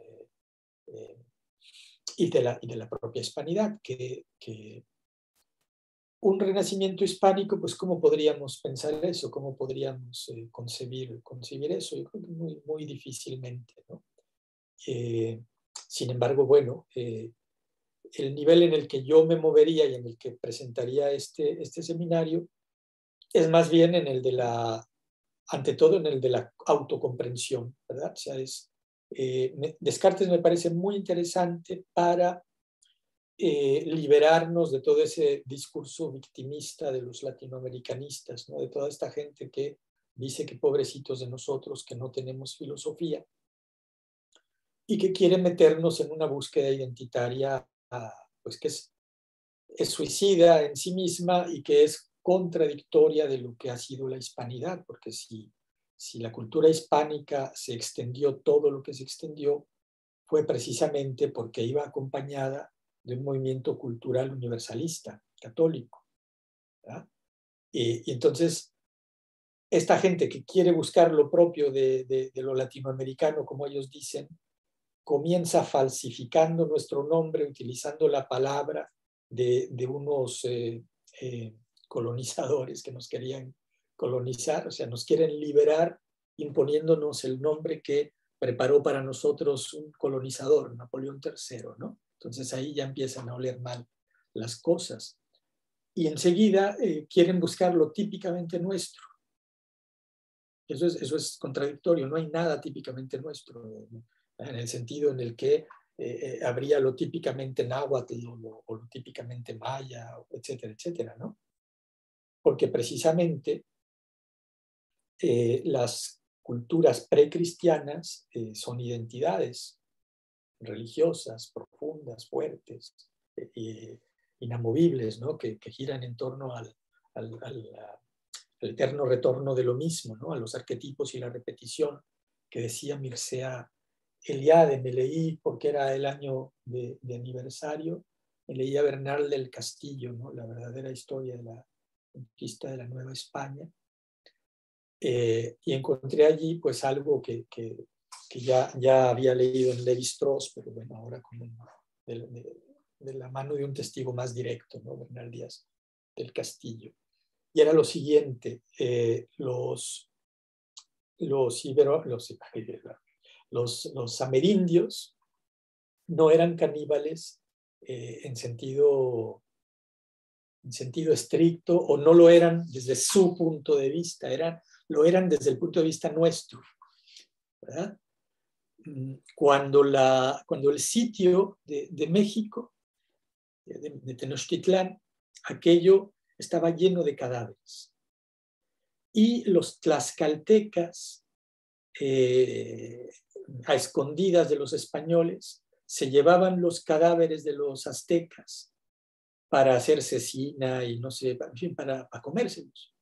Y de la propia hispanidad, que un renacimiento hispánico, pues ¿cómo podríamos pensar eso? ¿Cómo podríamos concebir eso? Yo creo que muy difícilmente, ¿no? Sin embargo, bueno, el nivel en el que yo me movería y en el que presentaría este seminario es más bien en el de ante todo en el de la autocomprensión, ¿verdad? O sea, Descartes me parece muy interesante para liberarnos de todo ese discurso victimista de los latinoamericanistas, ¿no? De toda esta gente que dice que pobrecitos de nosotros, que no tenemos filosofía, y que quiere meternos en una búsqueda identitaria, pues que es suicida en sí misma y que es contradictoria de lo que ha sido la hispanidad, porque si la cultura hispánica se extendió todo lo que se extendió, fue precisamente porque iba acompañada de un movimiento cultural universalista, católico, ¿verdad? Y entonces, esta gente que quiere buscar lo propio de lo latinoamericano, como ellos dicen, comienza falsificando nuestro nombre, utilizando la palabra de unos colonizadores que nos querían colonizar, o sea, nos quieren liberar imponiéndonos el nombre que preparó para nosotros un colonizador, Napoleón III, ¿no? Entonces ahí ya empiezan a oler mal las cosas. Y enseguida quieren buscar lo típicamente nuestro. Eso es contradictorio, no hay nada típicamente nuestro, en el sentido en el que habría lo típicamente náhuatl o lo típicamente maya, etcétera, etcétera, ¿no? Porque precisamente las culturas precristianas son identidades religiosas, profundas, fuertes, inamovibles, ¿no? Que giran en torno al eterno retorno de lo mismo, ¿no? A los arquetipos y la repetición, que decía Mircea Eliade. Me leí, porque era el año de aniversario, me leí a Bernal del Castillo, ¿no? La verdadera historia de la conquista de la Nueva España, y encontré allí pues algo que ya había leído en Lévi-Strauss, pero bueno, ahora como de la mano de un testigo más directo, ¿no? Bernal Díaz del Castillo. Y era lo siguiente: los amerindios no eran caníbales en sentido estricto, o no lo eran desde su punto de vista, lo eran desde el punto de vista nuestro, ¿verdad? Cuando el sitio de México, de Tenochtitlán, aquello estaba lleno de cadáveres. Y los tlaxcaltecas, a escondidas de los españoles, se llevaban los cadáveres de los aztecas para hacer cecina y no sé, en fin, para comérselos.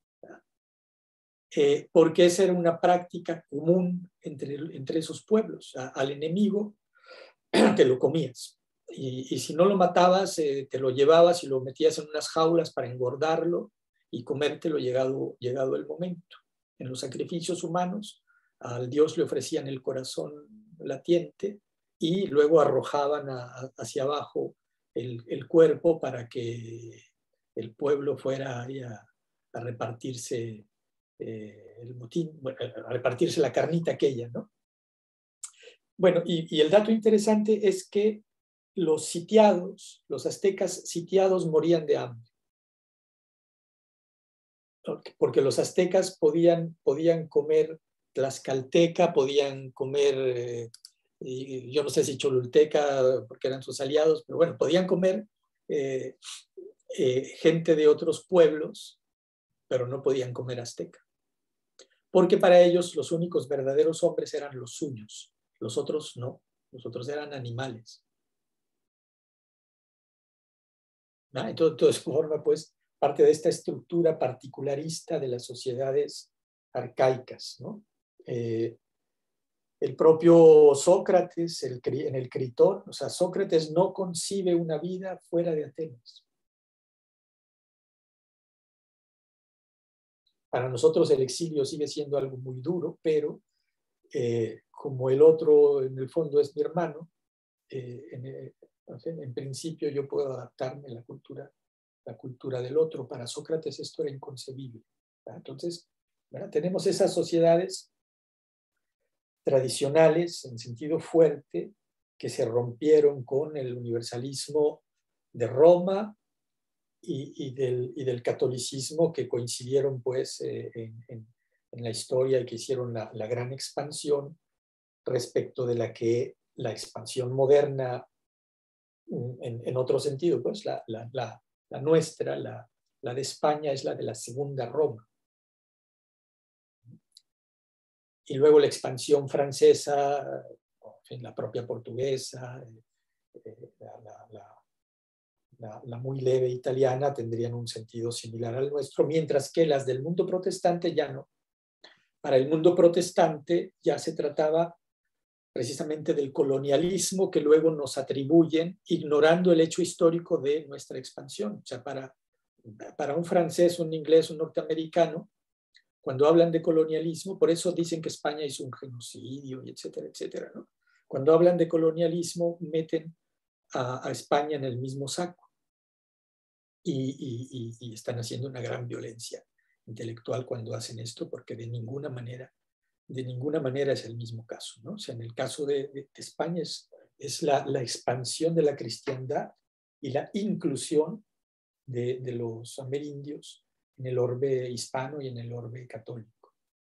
Porque esa era una práctica común entre esos pueblos. Al enemigo te lo comías. Y si no lo matabas, te lo llevabas y lo metías en unas jaulas para engordarlo y comértelo llegado el momento. En los sacrificios humanos, al dios le ofrecían el corazón latiente y luego arrojaban hacia abajo el cuerpo para que el pueblo fuera ahí a repartirse el botín, bueno, a repartirse la carnita aquella, ¿no? Bueno, y el dato interesante es que los sitiados, los aztecas sitiados, morían de hambre. Porque los aztecas podían comer tlaxcalteca, podían comer, yo no sé si cholulteca, porque eran sus aliados, pero bueno, podían comer gente de otros pueblos, pero no podían comer azteca. Porque para ellos los únicos verdaderos hombres eran los suyos, los otros no, los otros eran animales. ¿No? Entonces forma pues parte de esta estructura particularista de las sociedades arcaicas, ¿no? El propio Sócrates, en el Critón, o sea, Sócrates no concibe una vida fuera de Atenas. Para nosotros el exilio sigue siendo algo muy duro, pero como el otro en el fondo es mi hermano, en principio yo puedo adaptarme a la cultura del otro. Para Sócrates esto era inconcebible, ¿verdad? Entonces, ¿verdad? Tenemos esas sociedades tradicionales en sentido fuerte que se rompieron con el universalismo de Roma y del catolicismo, que coincidieron pues en la historia y que hicieron la gran expansión respecto de la expansión moderna en otro sentido, pues la nuestra, la de España, es la de la segunda Roma. Y luego la expansión francesa, en fin, la propia portuguesa, la muy leve italiana tendrían un sentido similar al nuestro, mientras que las del mundo protestante ya no. Para el mundo protestante ya se trataba precisamente del colonialismo que luego nos atribuyen, ignorando el hecho histórico de nuestra expansión. O sea, para un francés, un inglés, un norteamericano, cuando hablan de colonialismo, por eso dicen que España hizo un genocidio, y etcétera, etcétera, ¿no? Cuando hablan de colonialismo, meten a España en el mismo saco y están haciendo una gran violencia intelectual cuando hacen esto, porque de ninguna manera es el mismo caso, ¿no? O sea, en el caso de España es la expansión de la cristiandad y la inclusión de los amerindios en el orbe hispano y en el orbe católico.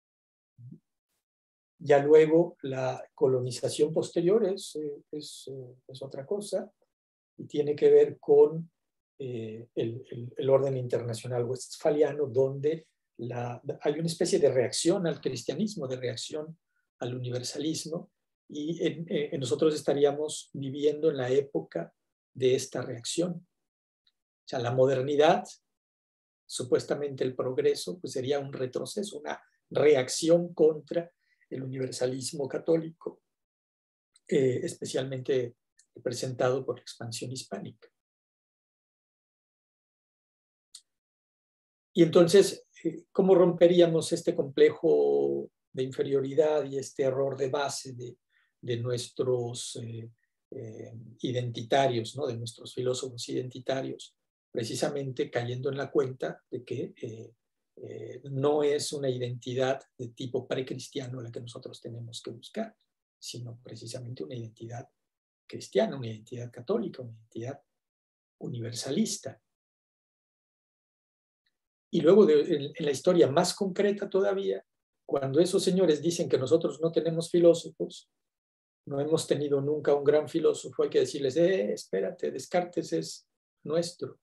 Ya luego la colonización posterior es otra cosa y tiene que ver con el orden internacional westfaliano, donde hay una especie de reacción al cristianismo, de reacción al universalismo, y nosotros estaríamos viviendo en la época de esta reacción. O sea, la modernidad, supuestamente el progreso, pues sería un retroceso, una reacción contra el universalismo católico, especialmente representado por la expansión hispánica. Y entonces, ¿cómo romperíamos este complejo de inferioridad y este error de base de nuestros identitarios, ¿no? De nuestros filósofos identitarios? Precisamente cayendo en la cuenta de que no es una identidad de tipo precristiano la que nosotros tenemos que buscar, sino precisamente una identidad cristiana, una identidad católica, una identidad universalista. Y luego en la historia más concreta todavía, cuando esos señores dicen que nosotros no tenemos filósofos, no hemos tenido nunca un gran filósofo, hay que decirles, espérate, Descartes es nuestro.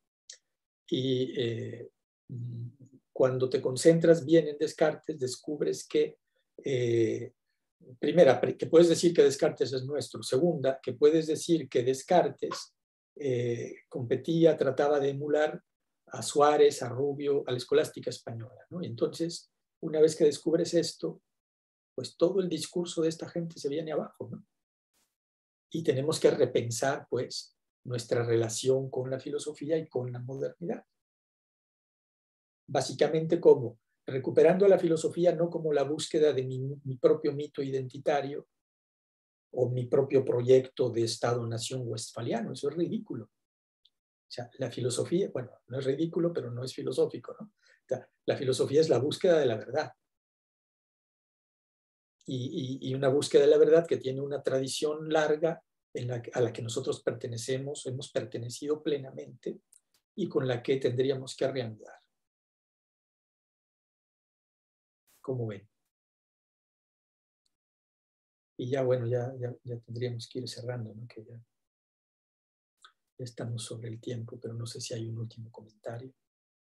Y cuando te concentras bien en Descartes, descubres que, primera, que puedes decir que Descartes es nuestro. Segunda, que puedes decir que Descartes competía, trataba de emular a Suárez, a Rubio, a la escolástica española, ¿no? Y entonces, una vez que descubres esto, pues todo el discurso de esta gente se viene abajo, ¿no? Y tenemos que repensar, pues, nuestra relación con la filosofía y con la modernidad. Básicamente, ¿cómo? Recuperando la filosofía no como la búsqueda de mi propio mito identitario o mi propio proyecto de Estado-nación westfaliano. Eso es ridículo. O sea, la filosofía, bueno, no es ridículo, pero no es filosófico, ¿no? O sea, la filosofía es la búsqueda de la verdad. Y una búsqueda de la verdad que tiene una tradición larga a la que nosotros pertenecemos, hemos pertenecido plenamente y con la que tendríamos que reanudar. ¿Cómo ven? Y ya, bueno, ya tendríamos que ir cerrando, ¿no? Que ya estamos sobre el tiempo, pero no sé si hay un último comentario.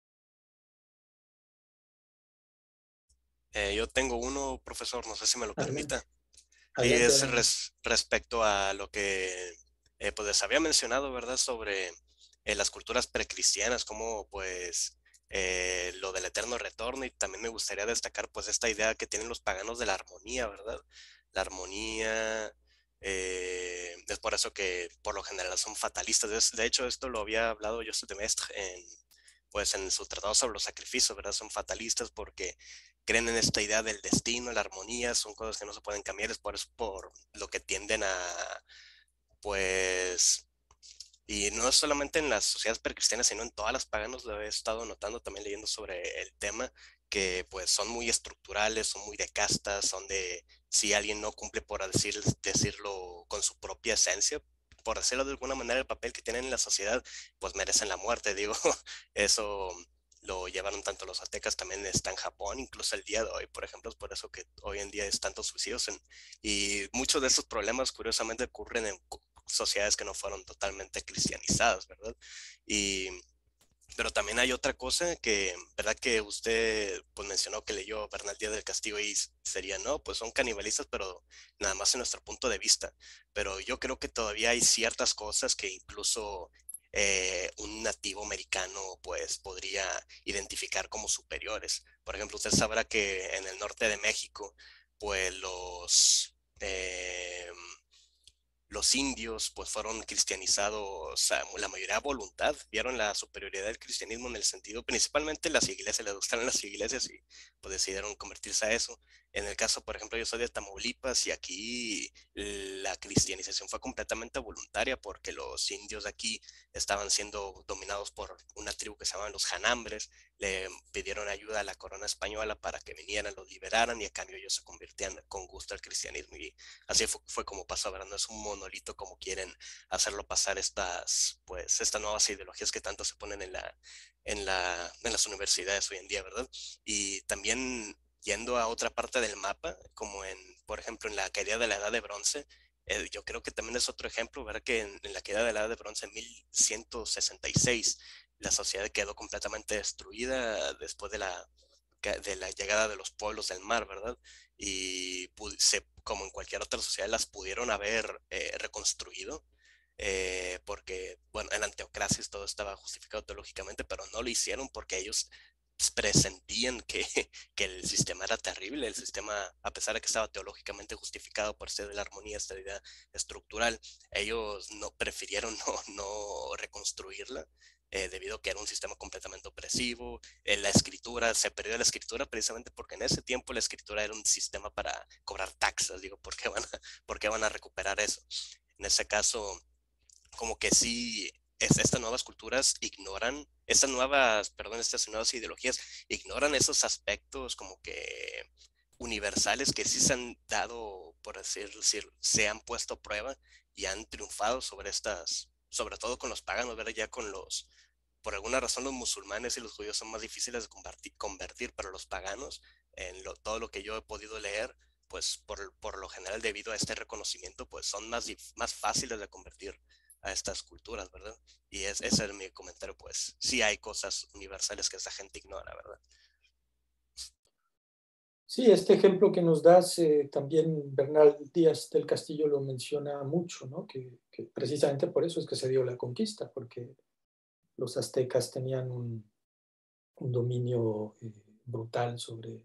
Yo tengo uno, profesor, no sé si me lo permita. Adelante, Es adelante. respecto a lo que pues les había mencionado, ¿verdad? Sobre las culturas precristianas, como pues lo del eterno retorno, y también me gustaría destacar pues esta idea que tienen los paganos de la armonía, ¿verdad? La armonía, es por eso que por lo general son fatalistas. De hecho, esto lo había hablado Joseph de Maistre pues en su tratado sobre los sacrificios, ¿verdad? Son fatalistas porque creen en esta idea del destino, la armonía, son cosas que no se pueden cambiar, es por eso por lo que tienden a, pues, y no solamente en las sociedades precristianas, sino en todas las paganas, lo he estado notando también leyendo sobre el tema, que pues son muy estructurales, son muy de castas, son de, si alguien no cumple por decirlo con su propia esencia, por decirlo de alguna manera, el papel que tienen en la sociedad, pues merecen la muerte, digo, eso lo llevaron tanto los aztecas, también está en Japón, incluso el día de hoy, por ejemplo, es por eso que hoy en día es tantos suicidios y muchos de esos problemas curiosamente ocurren en sociedades que no fueron totalmente cristianizadas, ¿verdad? Y pero también hay otra cosa que, ¿verdad? Que usted pues mencionó que leyó Bernal Díaz del Castillo y sería, no, pues son canibalistas, pero nada más en nuestro punto de vista. Pero yo creo que todavía hay ciertas cosas que incluso un nativo americano pues podría identificar como superiores. Por ejemplo, usted sabrá que en el norte de México, pues los indios pues fueron cristianizados, la mayoría a voluntad, vieron la superioridad del cristianismo en el sentido, principalmente las iglesias, les gustaron las iglesias y pues decidieron convertirse a eso. En el caso, por ejemplo, yo soy de Tamaulipas y aquí la cristianización fue completamente voluntaria porque los indios de aquí estaban siendo dominados por una tribu que se llamaban los Janambres, le pidieron ayuda a la corona española para que vinieran, los liberaran y a cambio ellos se convirtieran con gusto al cristianismo y así fue como pasó, ¿verdad? No es un monolito como quieren hacerlo pasar estas nuevas ideologías que tanto se ponen en las universidades hoy en día, ¿verdad? Y también yendo a otra parte del mapa, como por ejemplo, en la caída de la Edad de Bronce, yo creo que también es otro ejemplo, ¿verdad? Que en la caída de la Edad de Bronce en 1166, la sociedad quedó completamente destruida después de la llegada de los pueblos del mar, ¿verdad? Y como en cualquier otra sociedad, las pudieron haber reconstruido, porque, bueno, en Anteocrasis todo estaba justificado teológicamente, pero no lo hicieron porque ellos presentían que el sistema era terrible, el sistema, a pesar de que estaba teológicamente justificado por ser de la armonía, esta idea estructural, ellos no prefirieron no reconstruirla, debido a que era un sistema completamente opresivo. La escritura, se perdió la escritura precisamente porque en ese tiempo la escritura era un sistema para cobrar taxas, digo, ¿por qué van a recuperar eso? En ese caso, como que sí, estas nuevas culturas ignoran, estas nuevas ideologías ignoran esos aspectos como que universales que sí se han dado, por decir, se han puesto a prueba y han triunfado sobre todo con los paganos, ¿verdad? Ya por alguna razón los musulmanes y los judíos son más difíciles de convertir, pero los paganos, todo lo que yo he podido leer, pues por lo general debido a este reconocimiento, pues son más fáciles de convertir a estas culturas, ¿verdad? Y ese es mi comentario, pues sí hay cosas universales que esa gente ignora, ¿verdad? Sí, este ejemplo que nos das, también Bernal Díaz del Castillo lo menciona mucho, ¿no? Que precisamente por eso es que se dio la conquista, porque los aztecas tenían un dominio brutal sobre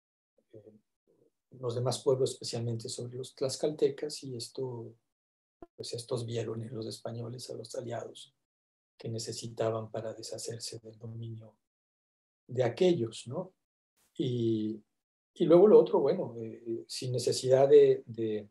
los demás pueblos, especialmente sobre los tlaxcaltecas, y pues estos vieron en los españoles a los aliados que necesitaban para deshacerse del dominio de aquellos, ¿no? Y luego lo otro, bueno, sin necesidad de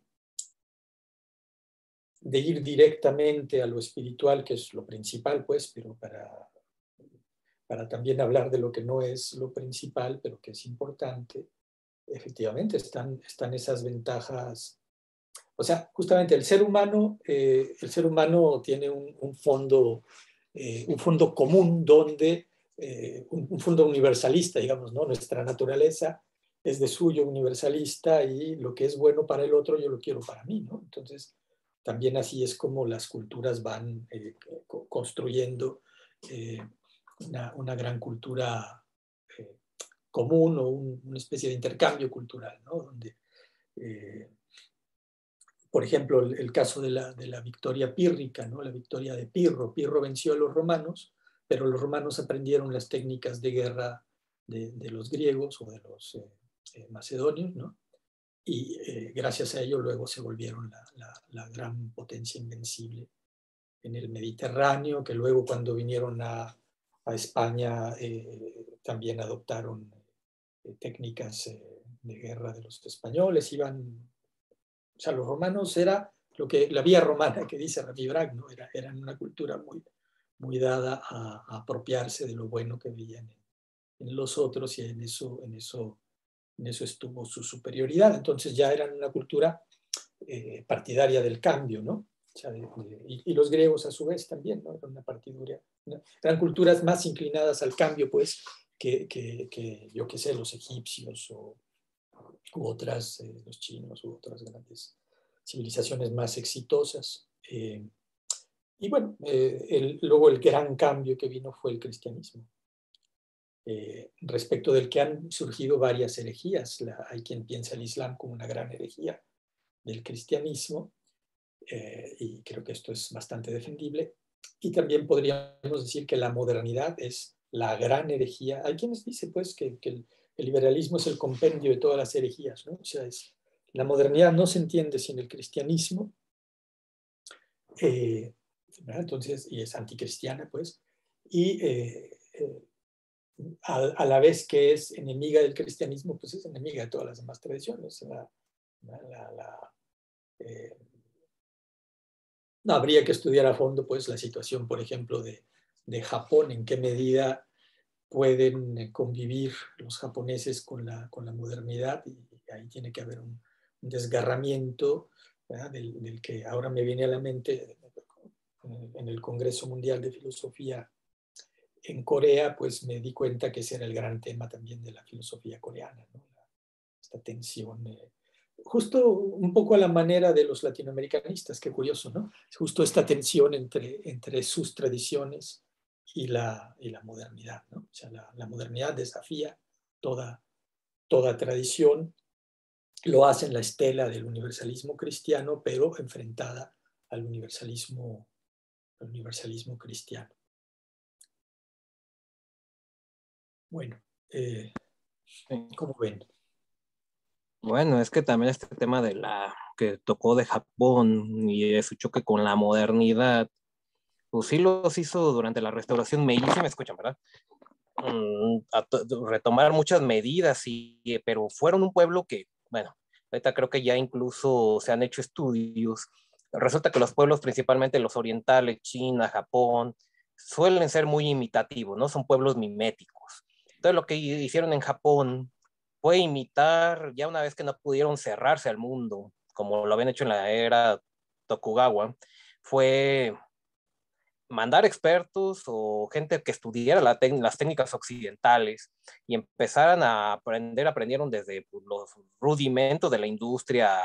ir directamente a lo espiritual, que es lo principal, pues, pero para también hablar de lo que no es lo principal, pero que es importante, efectivamente están esas ventajas. O sea, justamente el ser humano tiene un fondo común donde, un fondo universalista, digamos, ¿no? Nuestra naturaleza es de suyo universalista y lo que es bueno para el otro yo lo quiero para mí, ¿no? Entonces, también así es como las culturas van construyendo una gran cultura común o una especie de intercambio cultural, ¿no? Donde, por ejemplo, el caso de la victoria pírrica, ¿no? La victoria de Pirro. Pirro venció a los romanos, pero los romanos aprendieron las técnicas de guerra de los griegos o de los macedonios, ¿no? Y gracias a ello luego se volvieron la gran potencia invencible en el Mediterráneo, que luego cuando vinieron a España también adoptaron técnicas de guerra de los españoles, o sea, los romanos era lo que la vía romana que dice Remy Brack, ¿no? Eran una cultura muy dada a apropiarse de lo bueno que veían en los otros, y en eso estuvo su superioridad. Entonces ya eran una cultura partidaria del cambio, ¿no? O sea, y los griegos a su vez también, ¿no? Era una partitura, ¿no? Eran culturas más inclinadas al cambio, pues, que yo qué sé, los egipcios u otras, los chinos u otras grandes civilizaciones más exitosas. Y bueno, luego el gran cambio que vino fue el cristianismo, respecto del que han surgido varias herejías. Hay quien piensa el Islam como una gran herejía del cristianismo, y creo que esto es bastante defendible. Y también podríamos decir que la modernidad es la gran herejía. Hay quienes dicen pues que el liberalismo es el compendio de todas las herejías, ¿no? O sea, la modernidad no se entiende sin el cristianismo, entonces, y es anticristiana, pues, y a la vez que es enemiga del cristianismo, pues es enemiga de todas las demás tradiciones. No, habría que estudiar a fondo pues, la situación, por ejemplo, de Japón, en qué medida pueden convivir los japoneses con la modernidad, y ahí tiene que haber un desgarramiento, del que ahora me viene a la mente en el Congreso Mundial de Filosofía en Corea, pues me di cuenta que ese era el gran tema también de la filosofía coreana, ¿no? Esta tensión, justo un poco a la manera de los latinoamericanistas, qué curioso, ¿no? Justo esta tensión entre sus tradiciones y la modernidad, ¿no? O sea, la modernidad desafía toda tradición, lo hace en la estela del universalismo cristiano, pero enfrentada al universalismo cristiano. Bueno, ¿cómo ven? Bueno, es que también este tema de que tocó de Japón y de su choque con la modernidad, pues sí los hizo durante la restauración Meiji, ¿sí me escuchan, verdad? Retomar muchas medidas, pero fueron un pueblo que, bueno, ahorita creo que ya incluso se han hecho estudios. Resulta que los pueblos, principalmente los orientales, China, Japón, suelen ser muy imitativos, ¿no? Son pueblos miméticos. Entonces lo que hicieron en Japón fue imitar, ya una vez que no pudieron cerrarse al mundo, como lo habían hecho en la era Tokugawa, fue mandar expertos o gente que estudiara las técnicas occidentales y empezaran a aprendieron desde pues, los rudimentos de la industria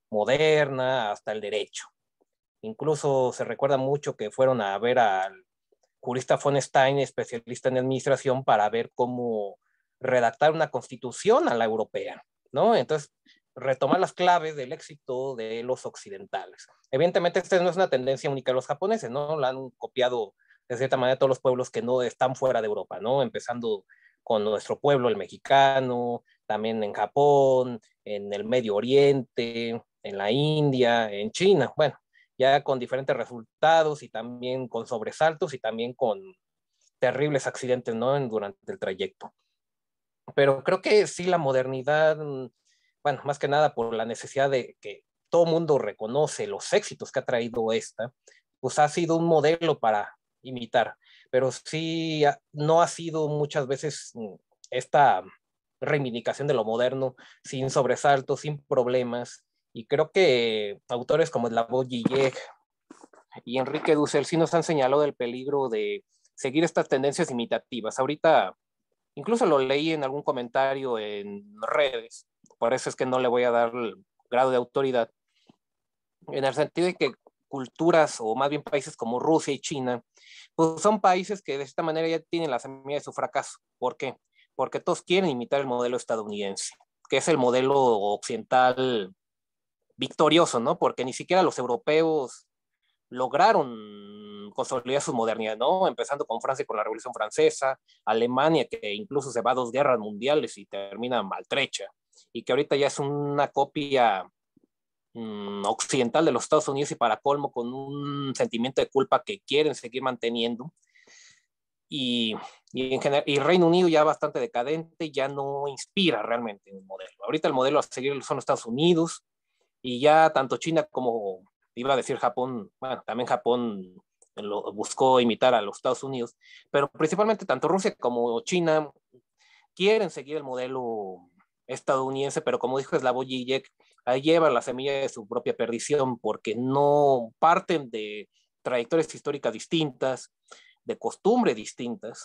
moderna hasta el derecho. Incluso se recuerda mucho que fueron a ver al jurista von Stein, especialista en administración, para ver cómo redactar una constitución a la europea, ¿no? Entonces, retomar las claves del éxito de los occidentales. Evidentemente, esta no es una tendencia única de los japoneses, ¿no? La han copiado de cierta manera todos los pueblos que no están fuera de Europa, ¿no? Empezando con nuestro pueblo, el mexicano, también en Japón, en el Medio Oriente, en la India, en China, bueno, ya con diferentes resultados y también con sobresaltos y también con terribles accidentes, ¿no? Durante el trayecto. Pero creo que sí, la modernidad, bueno, más que nada por la necesidad de que todo mundo reconoce los éxitos que ha traído esta, pues ha sido un modelo para imitar, pero sí no ha sido muchas veces esta reivindicación de lo moderno sin sobresaltos, sin problemas, y creo que autores como Slavoj Žižek y Enrique Dussel sí nos han señalado el peligro de seguir estas tendencias imitativas. Ahorita incluso lo leí en algún comentario en redes, por eso es que no le voy a dar el grado de autoridad, en el sentido de que culturas, o más bien países como Rusia y China, pues son países que de esta manera ya tienen la semilla de su fracaso. ¿Por qué? Porque todos quieren imitar el modelo estadounidense, que es el modelo occidental victorioso, ¿no? Porque ni siquiera los europeos lograron consolidar su modernidad, ¿no? Empezando con Francia con la Revolución Francesa, Alemania que incluso se va a 2 guerras mundiales y termina maltrecha, y que ahorita ya es una copia occidental de los Estados Unidos, y para colmo con un sentimiento de culpa que quieren seguir manteniendo. Y Reino Unido ya bastante decadente, ya no inspira realmente un modelo. Ahorita el modelo a seguir son los Estados Unidos, y ya tanto China como, iba a decir Japón, bueno, también Japón buscó imitar a los Estados Unidos, pero principalmente tanto Rusia como China quieren seguir el modelo estadounidense, pero como dijo Slavoj Žižek, ahí lleva la semilla de su propia perdición, porque no parten de trayectorias históricas distintas, de costumbres distintas,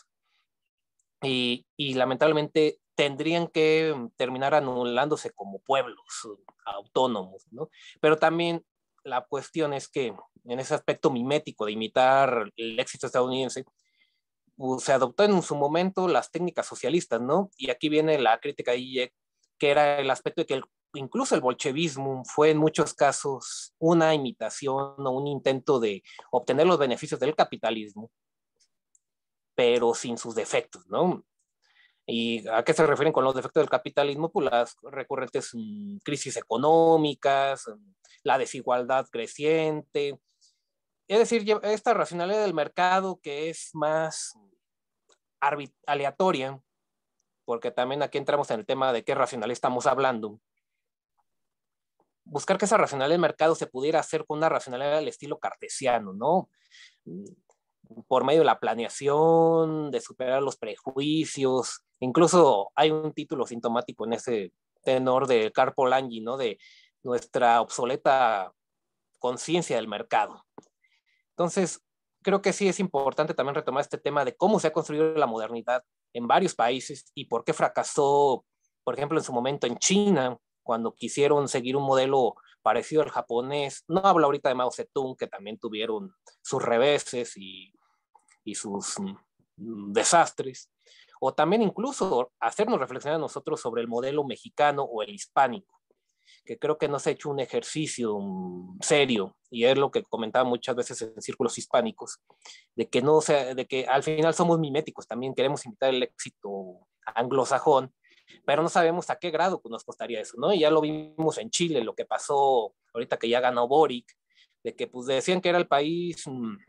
y lamentablemente tendrían que terminar anulándose como pueblos autónomos, ¿no? Pero también la cuestión es que en ese aspecto mimético de imitar el éxito estadounidense, pues, se adoptó en su momento las técnicas socialistas, ¿no? Y aquí viene la crítica de Hayek, que era el aspecto de que incluso el bolchevismo fue en muchos casos una imitación o un intento de obtener los beneficios del capitalismo, pero sin sus defectos, ¿no? ¿Y a qué se refieren con los defectos del capitalismo? Pues las recurrentes crisis económicas, la desigualdad creciente. Es decir, esta racionalidad del mercado que es más aleatoria, porque también aquí entramos en el tema de qué racionalidad estamos hablando. Buscar que esa racionalidad del mercado se pudiera hacer con una racionalidad del estilo cartesiano, ¿no? Por medio de la planeación, de superar los prejuicios. Incluso hay un título sintomático en ese tenor de Karl Polanyi, ¿no? De nuestra obsoleta conciencia del mercado. Entonces, creo que sí es importante también retomar este tema de cómo se ha construido la modernidad en varios países y por qué fracasó, por ejemplo, en su momento en China, cuando quisieron seguir un modelo parecido al japonés. No hablo ahorita de Mao Zedong, que también tuvieron sus reveses y sus desastres, o también incluso hacernos reflexionar a nosotros sobre el modelo mexicano o el hispánico, que creo que no se ha hecho un ejercicio serio, y es lo que comentaba muchas veces en círculos hispánicos, de que, no sea, de que al final somos miméticos, también queremos imitar el éxito anglosajón, pero no sabemos a qué grado nos costaría eso, ¿no? Y ya lo vimos en Chile, lo que pasó ahorita que ya ganó Boric, de que pues decían que era el país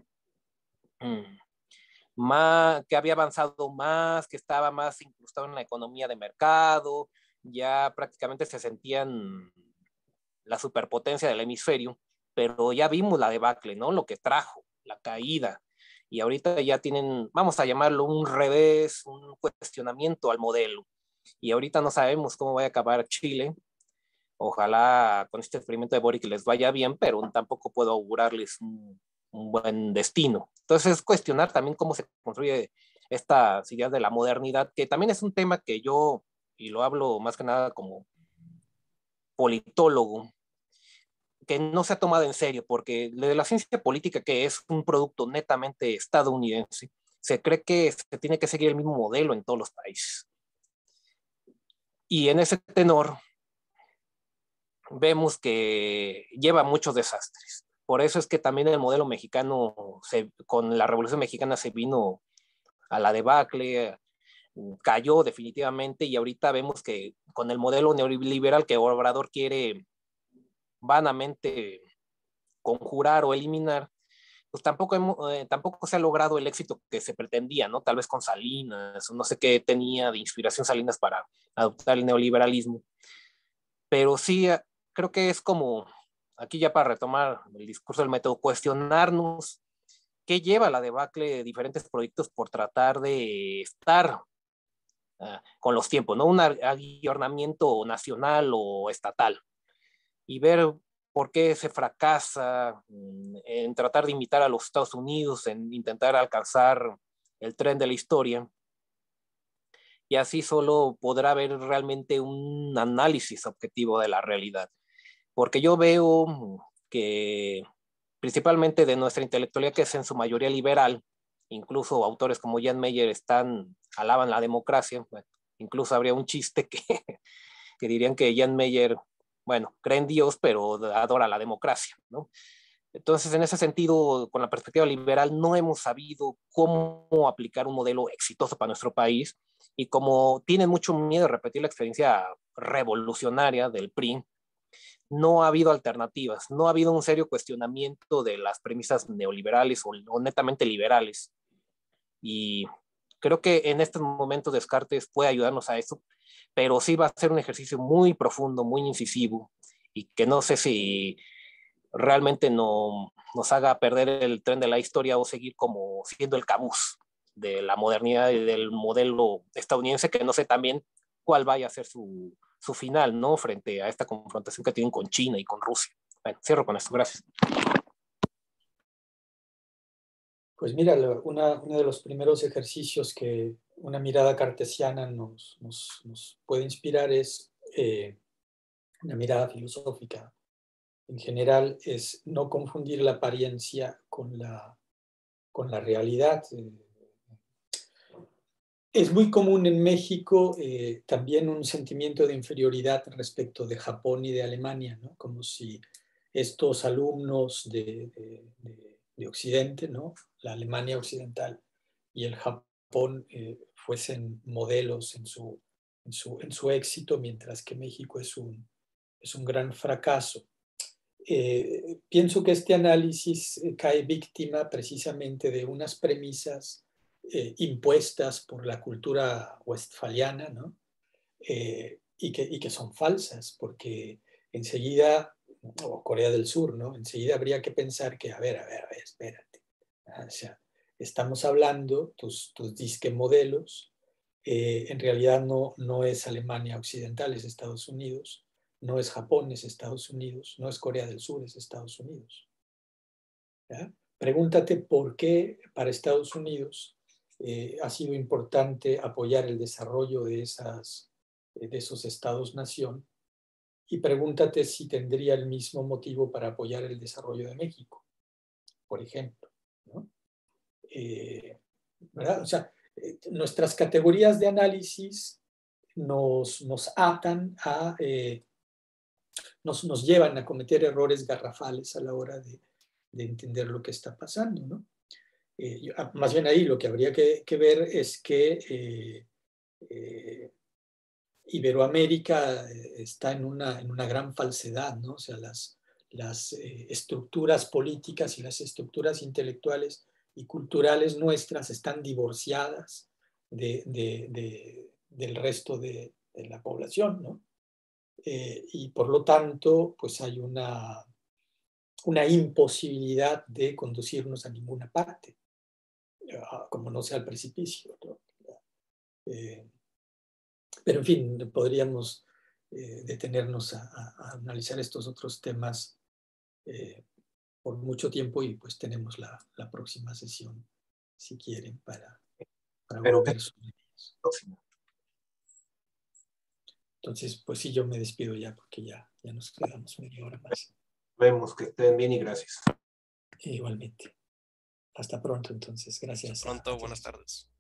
más, que había avanzado más, que estaba más incrustado en la economía de mercado, ya prácticamente se sentían la superpotencia del hemisferio, pero ya vimos la debacle, ¿no? Lo que trajo, la caída, y ahorita ya tienen, vamos a llamarlo un revés, un cuestionamiento al modelo, y ahorita no sabemos cómo va a acabar Chile. Ojalá con este experimento de Boric les vaya bien, pero tampoco puedo augurarles un buen destino. Entonces es cuestionar también cómo se construye estas ideas de la modernidad, que también es un tema que yo, y lo hablo más que nada como politólogo, que no se ha tomado en serio, porque de la ciencia política, que es un producto netamente estadounidense, se cree que se tiene que seguir el mismo modelo en todos los países. Y en ese tenor vemos que lleva muchos desastres. Por eso es que también el modelo mexicano, con la Revolución Mexicana, se vino a la debacle, cayó definitivamente, y ahorita vemos que con el modelo neoliberal que Obrador quiere vanamente conjurar o eliminar, pues tampoco se ha logrado el éxito que se pretendía, ¿no? Tal vez con Salinas, no sé qué tenía de inspiración Salinas para adoptar el neoliberalismo, pero sí creo que es como, aquí ya para retomar el discurso del método, cuestionarnos qué lleva a la debacle de diferentes proyectos por tratar de estar con los tiempos, ¿no? Un ayornamiento nacional o estatal, y ver por qué se fracasa en tratar de imitar a los Estados Unidos, en intentar alcanzar el tren de la historia, y así solo podrá haber realmente un análisis objetivo de la realidad. Porque yo veo que principalmente de nuestra intelectualidad, que es en su mayoría liberal, incluso autores como Jan Meyer alaban la democracia. Bueno, incluso habría un chiste que dirían que Jan Meyer, bueno, cree en Dios, pero adora la democracia, ¿no? Entonces, en ese sentido, con la perspectiva liberal, no hemos sabido cómo aplicar un modelo exitoso para nuestro país, y como tienen mucho miedo de repetir la experiencia revolucionaria del PRI, no ha habido alternativas, no ha habido un serio cuestionamiento de las premisas neoliberales o netamente liberales. Y creo que en estos momentos Descartes puede ayudarnos a eso, pero sí va a ser un ejercicio muy profundo, muy incisivo, y que no sé si realmente nos haga perder el tren de la historia o seguir como siendo el cabuz de la modernidad y del modelo estadounidense, que no sé también cuál vaya a ser su su final, ¿no? Frente a esta confrontación que tienen con China y con Rusia. Bueno, cierro con esto, gracias. Pues mira, uno de los primeros ejercicios que una mirada cartesiana nos puede inspirar es una mirada filosófica. En general es no confundir la apariencia con la realidad. Es muy común en México también un sentimiento de inferioridad respecto de Japón y de Alemania, ¿no? Como si estos alumnos de Occidente, ¿no? La Alemania occidental y el Japón fuesen modelos en su éxito, mientras que México es un gran fracaso. Pienso que este análisis cae víctima precisamente de unas premisas impuestas por la cultura westfaliana, ¿no? Y que son falsas, porque enseguida, o Corea del Sur, ¿no? Enseguida habría que pensar que, a ver, espérate. O sea, estamos hablando, tus disque modelos, en realidad no es Alemania Occidental, es Estados Unidos, no es Japón, es Estados Unidos, no es Corea del Sur, es Estados Unidos. ¿Ya? Pregúntate por qué para Estados Unidos ha sido importante apoyar el desarrollo de esos estados-nación, y pregúntate si tendría el mismo motivo para apoyar el desarrollo de México, por ejemplo, ¿no? ¿Verdad? O sea, nuestras categorías de análisis nos atan nos llevan a cometer errores garrafales a la hora de entender lo que está pasando, ¿no? Más bien ahí lo que habría que ver es que Iberoamérica está en una gran falsedad, ¿no? O sea, las estructuras políticas y las estructuras intelectuales y culturales nuestras están divorciadas del resto de la población, ¿no? Y por lo tanto, pues hay una imposibilidad de conducirnos a ninguna parte, como no sea al precipicio, ¿no? Pero en fin, podríamos detenernos a analizar estos otros temas por mucho tiempo, y pues tenemos la próxima sesión, si quieren, para Pero volver sobre ellos. Entonces, pues sí, yo me despido ya, porque ya nos quedamos media hora más. Vemos que estén bien y gracias. Igualmente. Hasta pronto, entonces. Gracias. Hasta pronto, buenas tardes.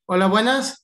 Hola, buenas.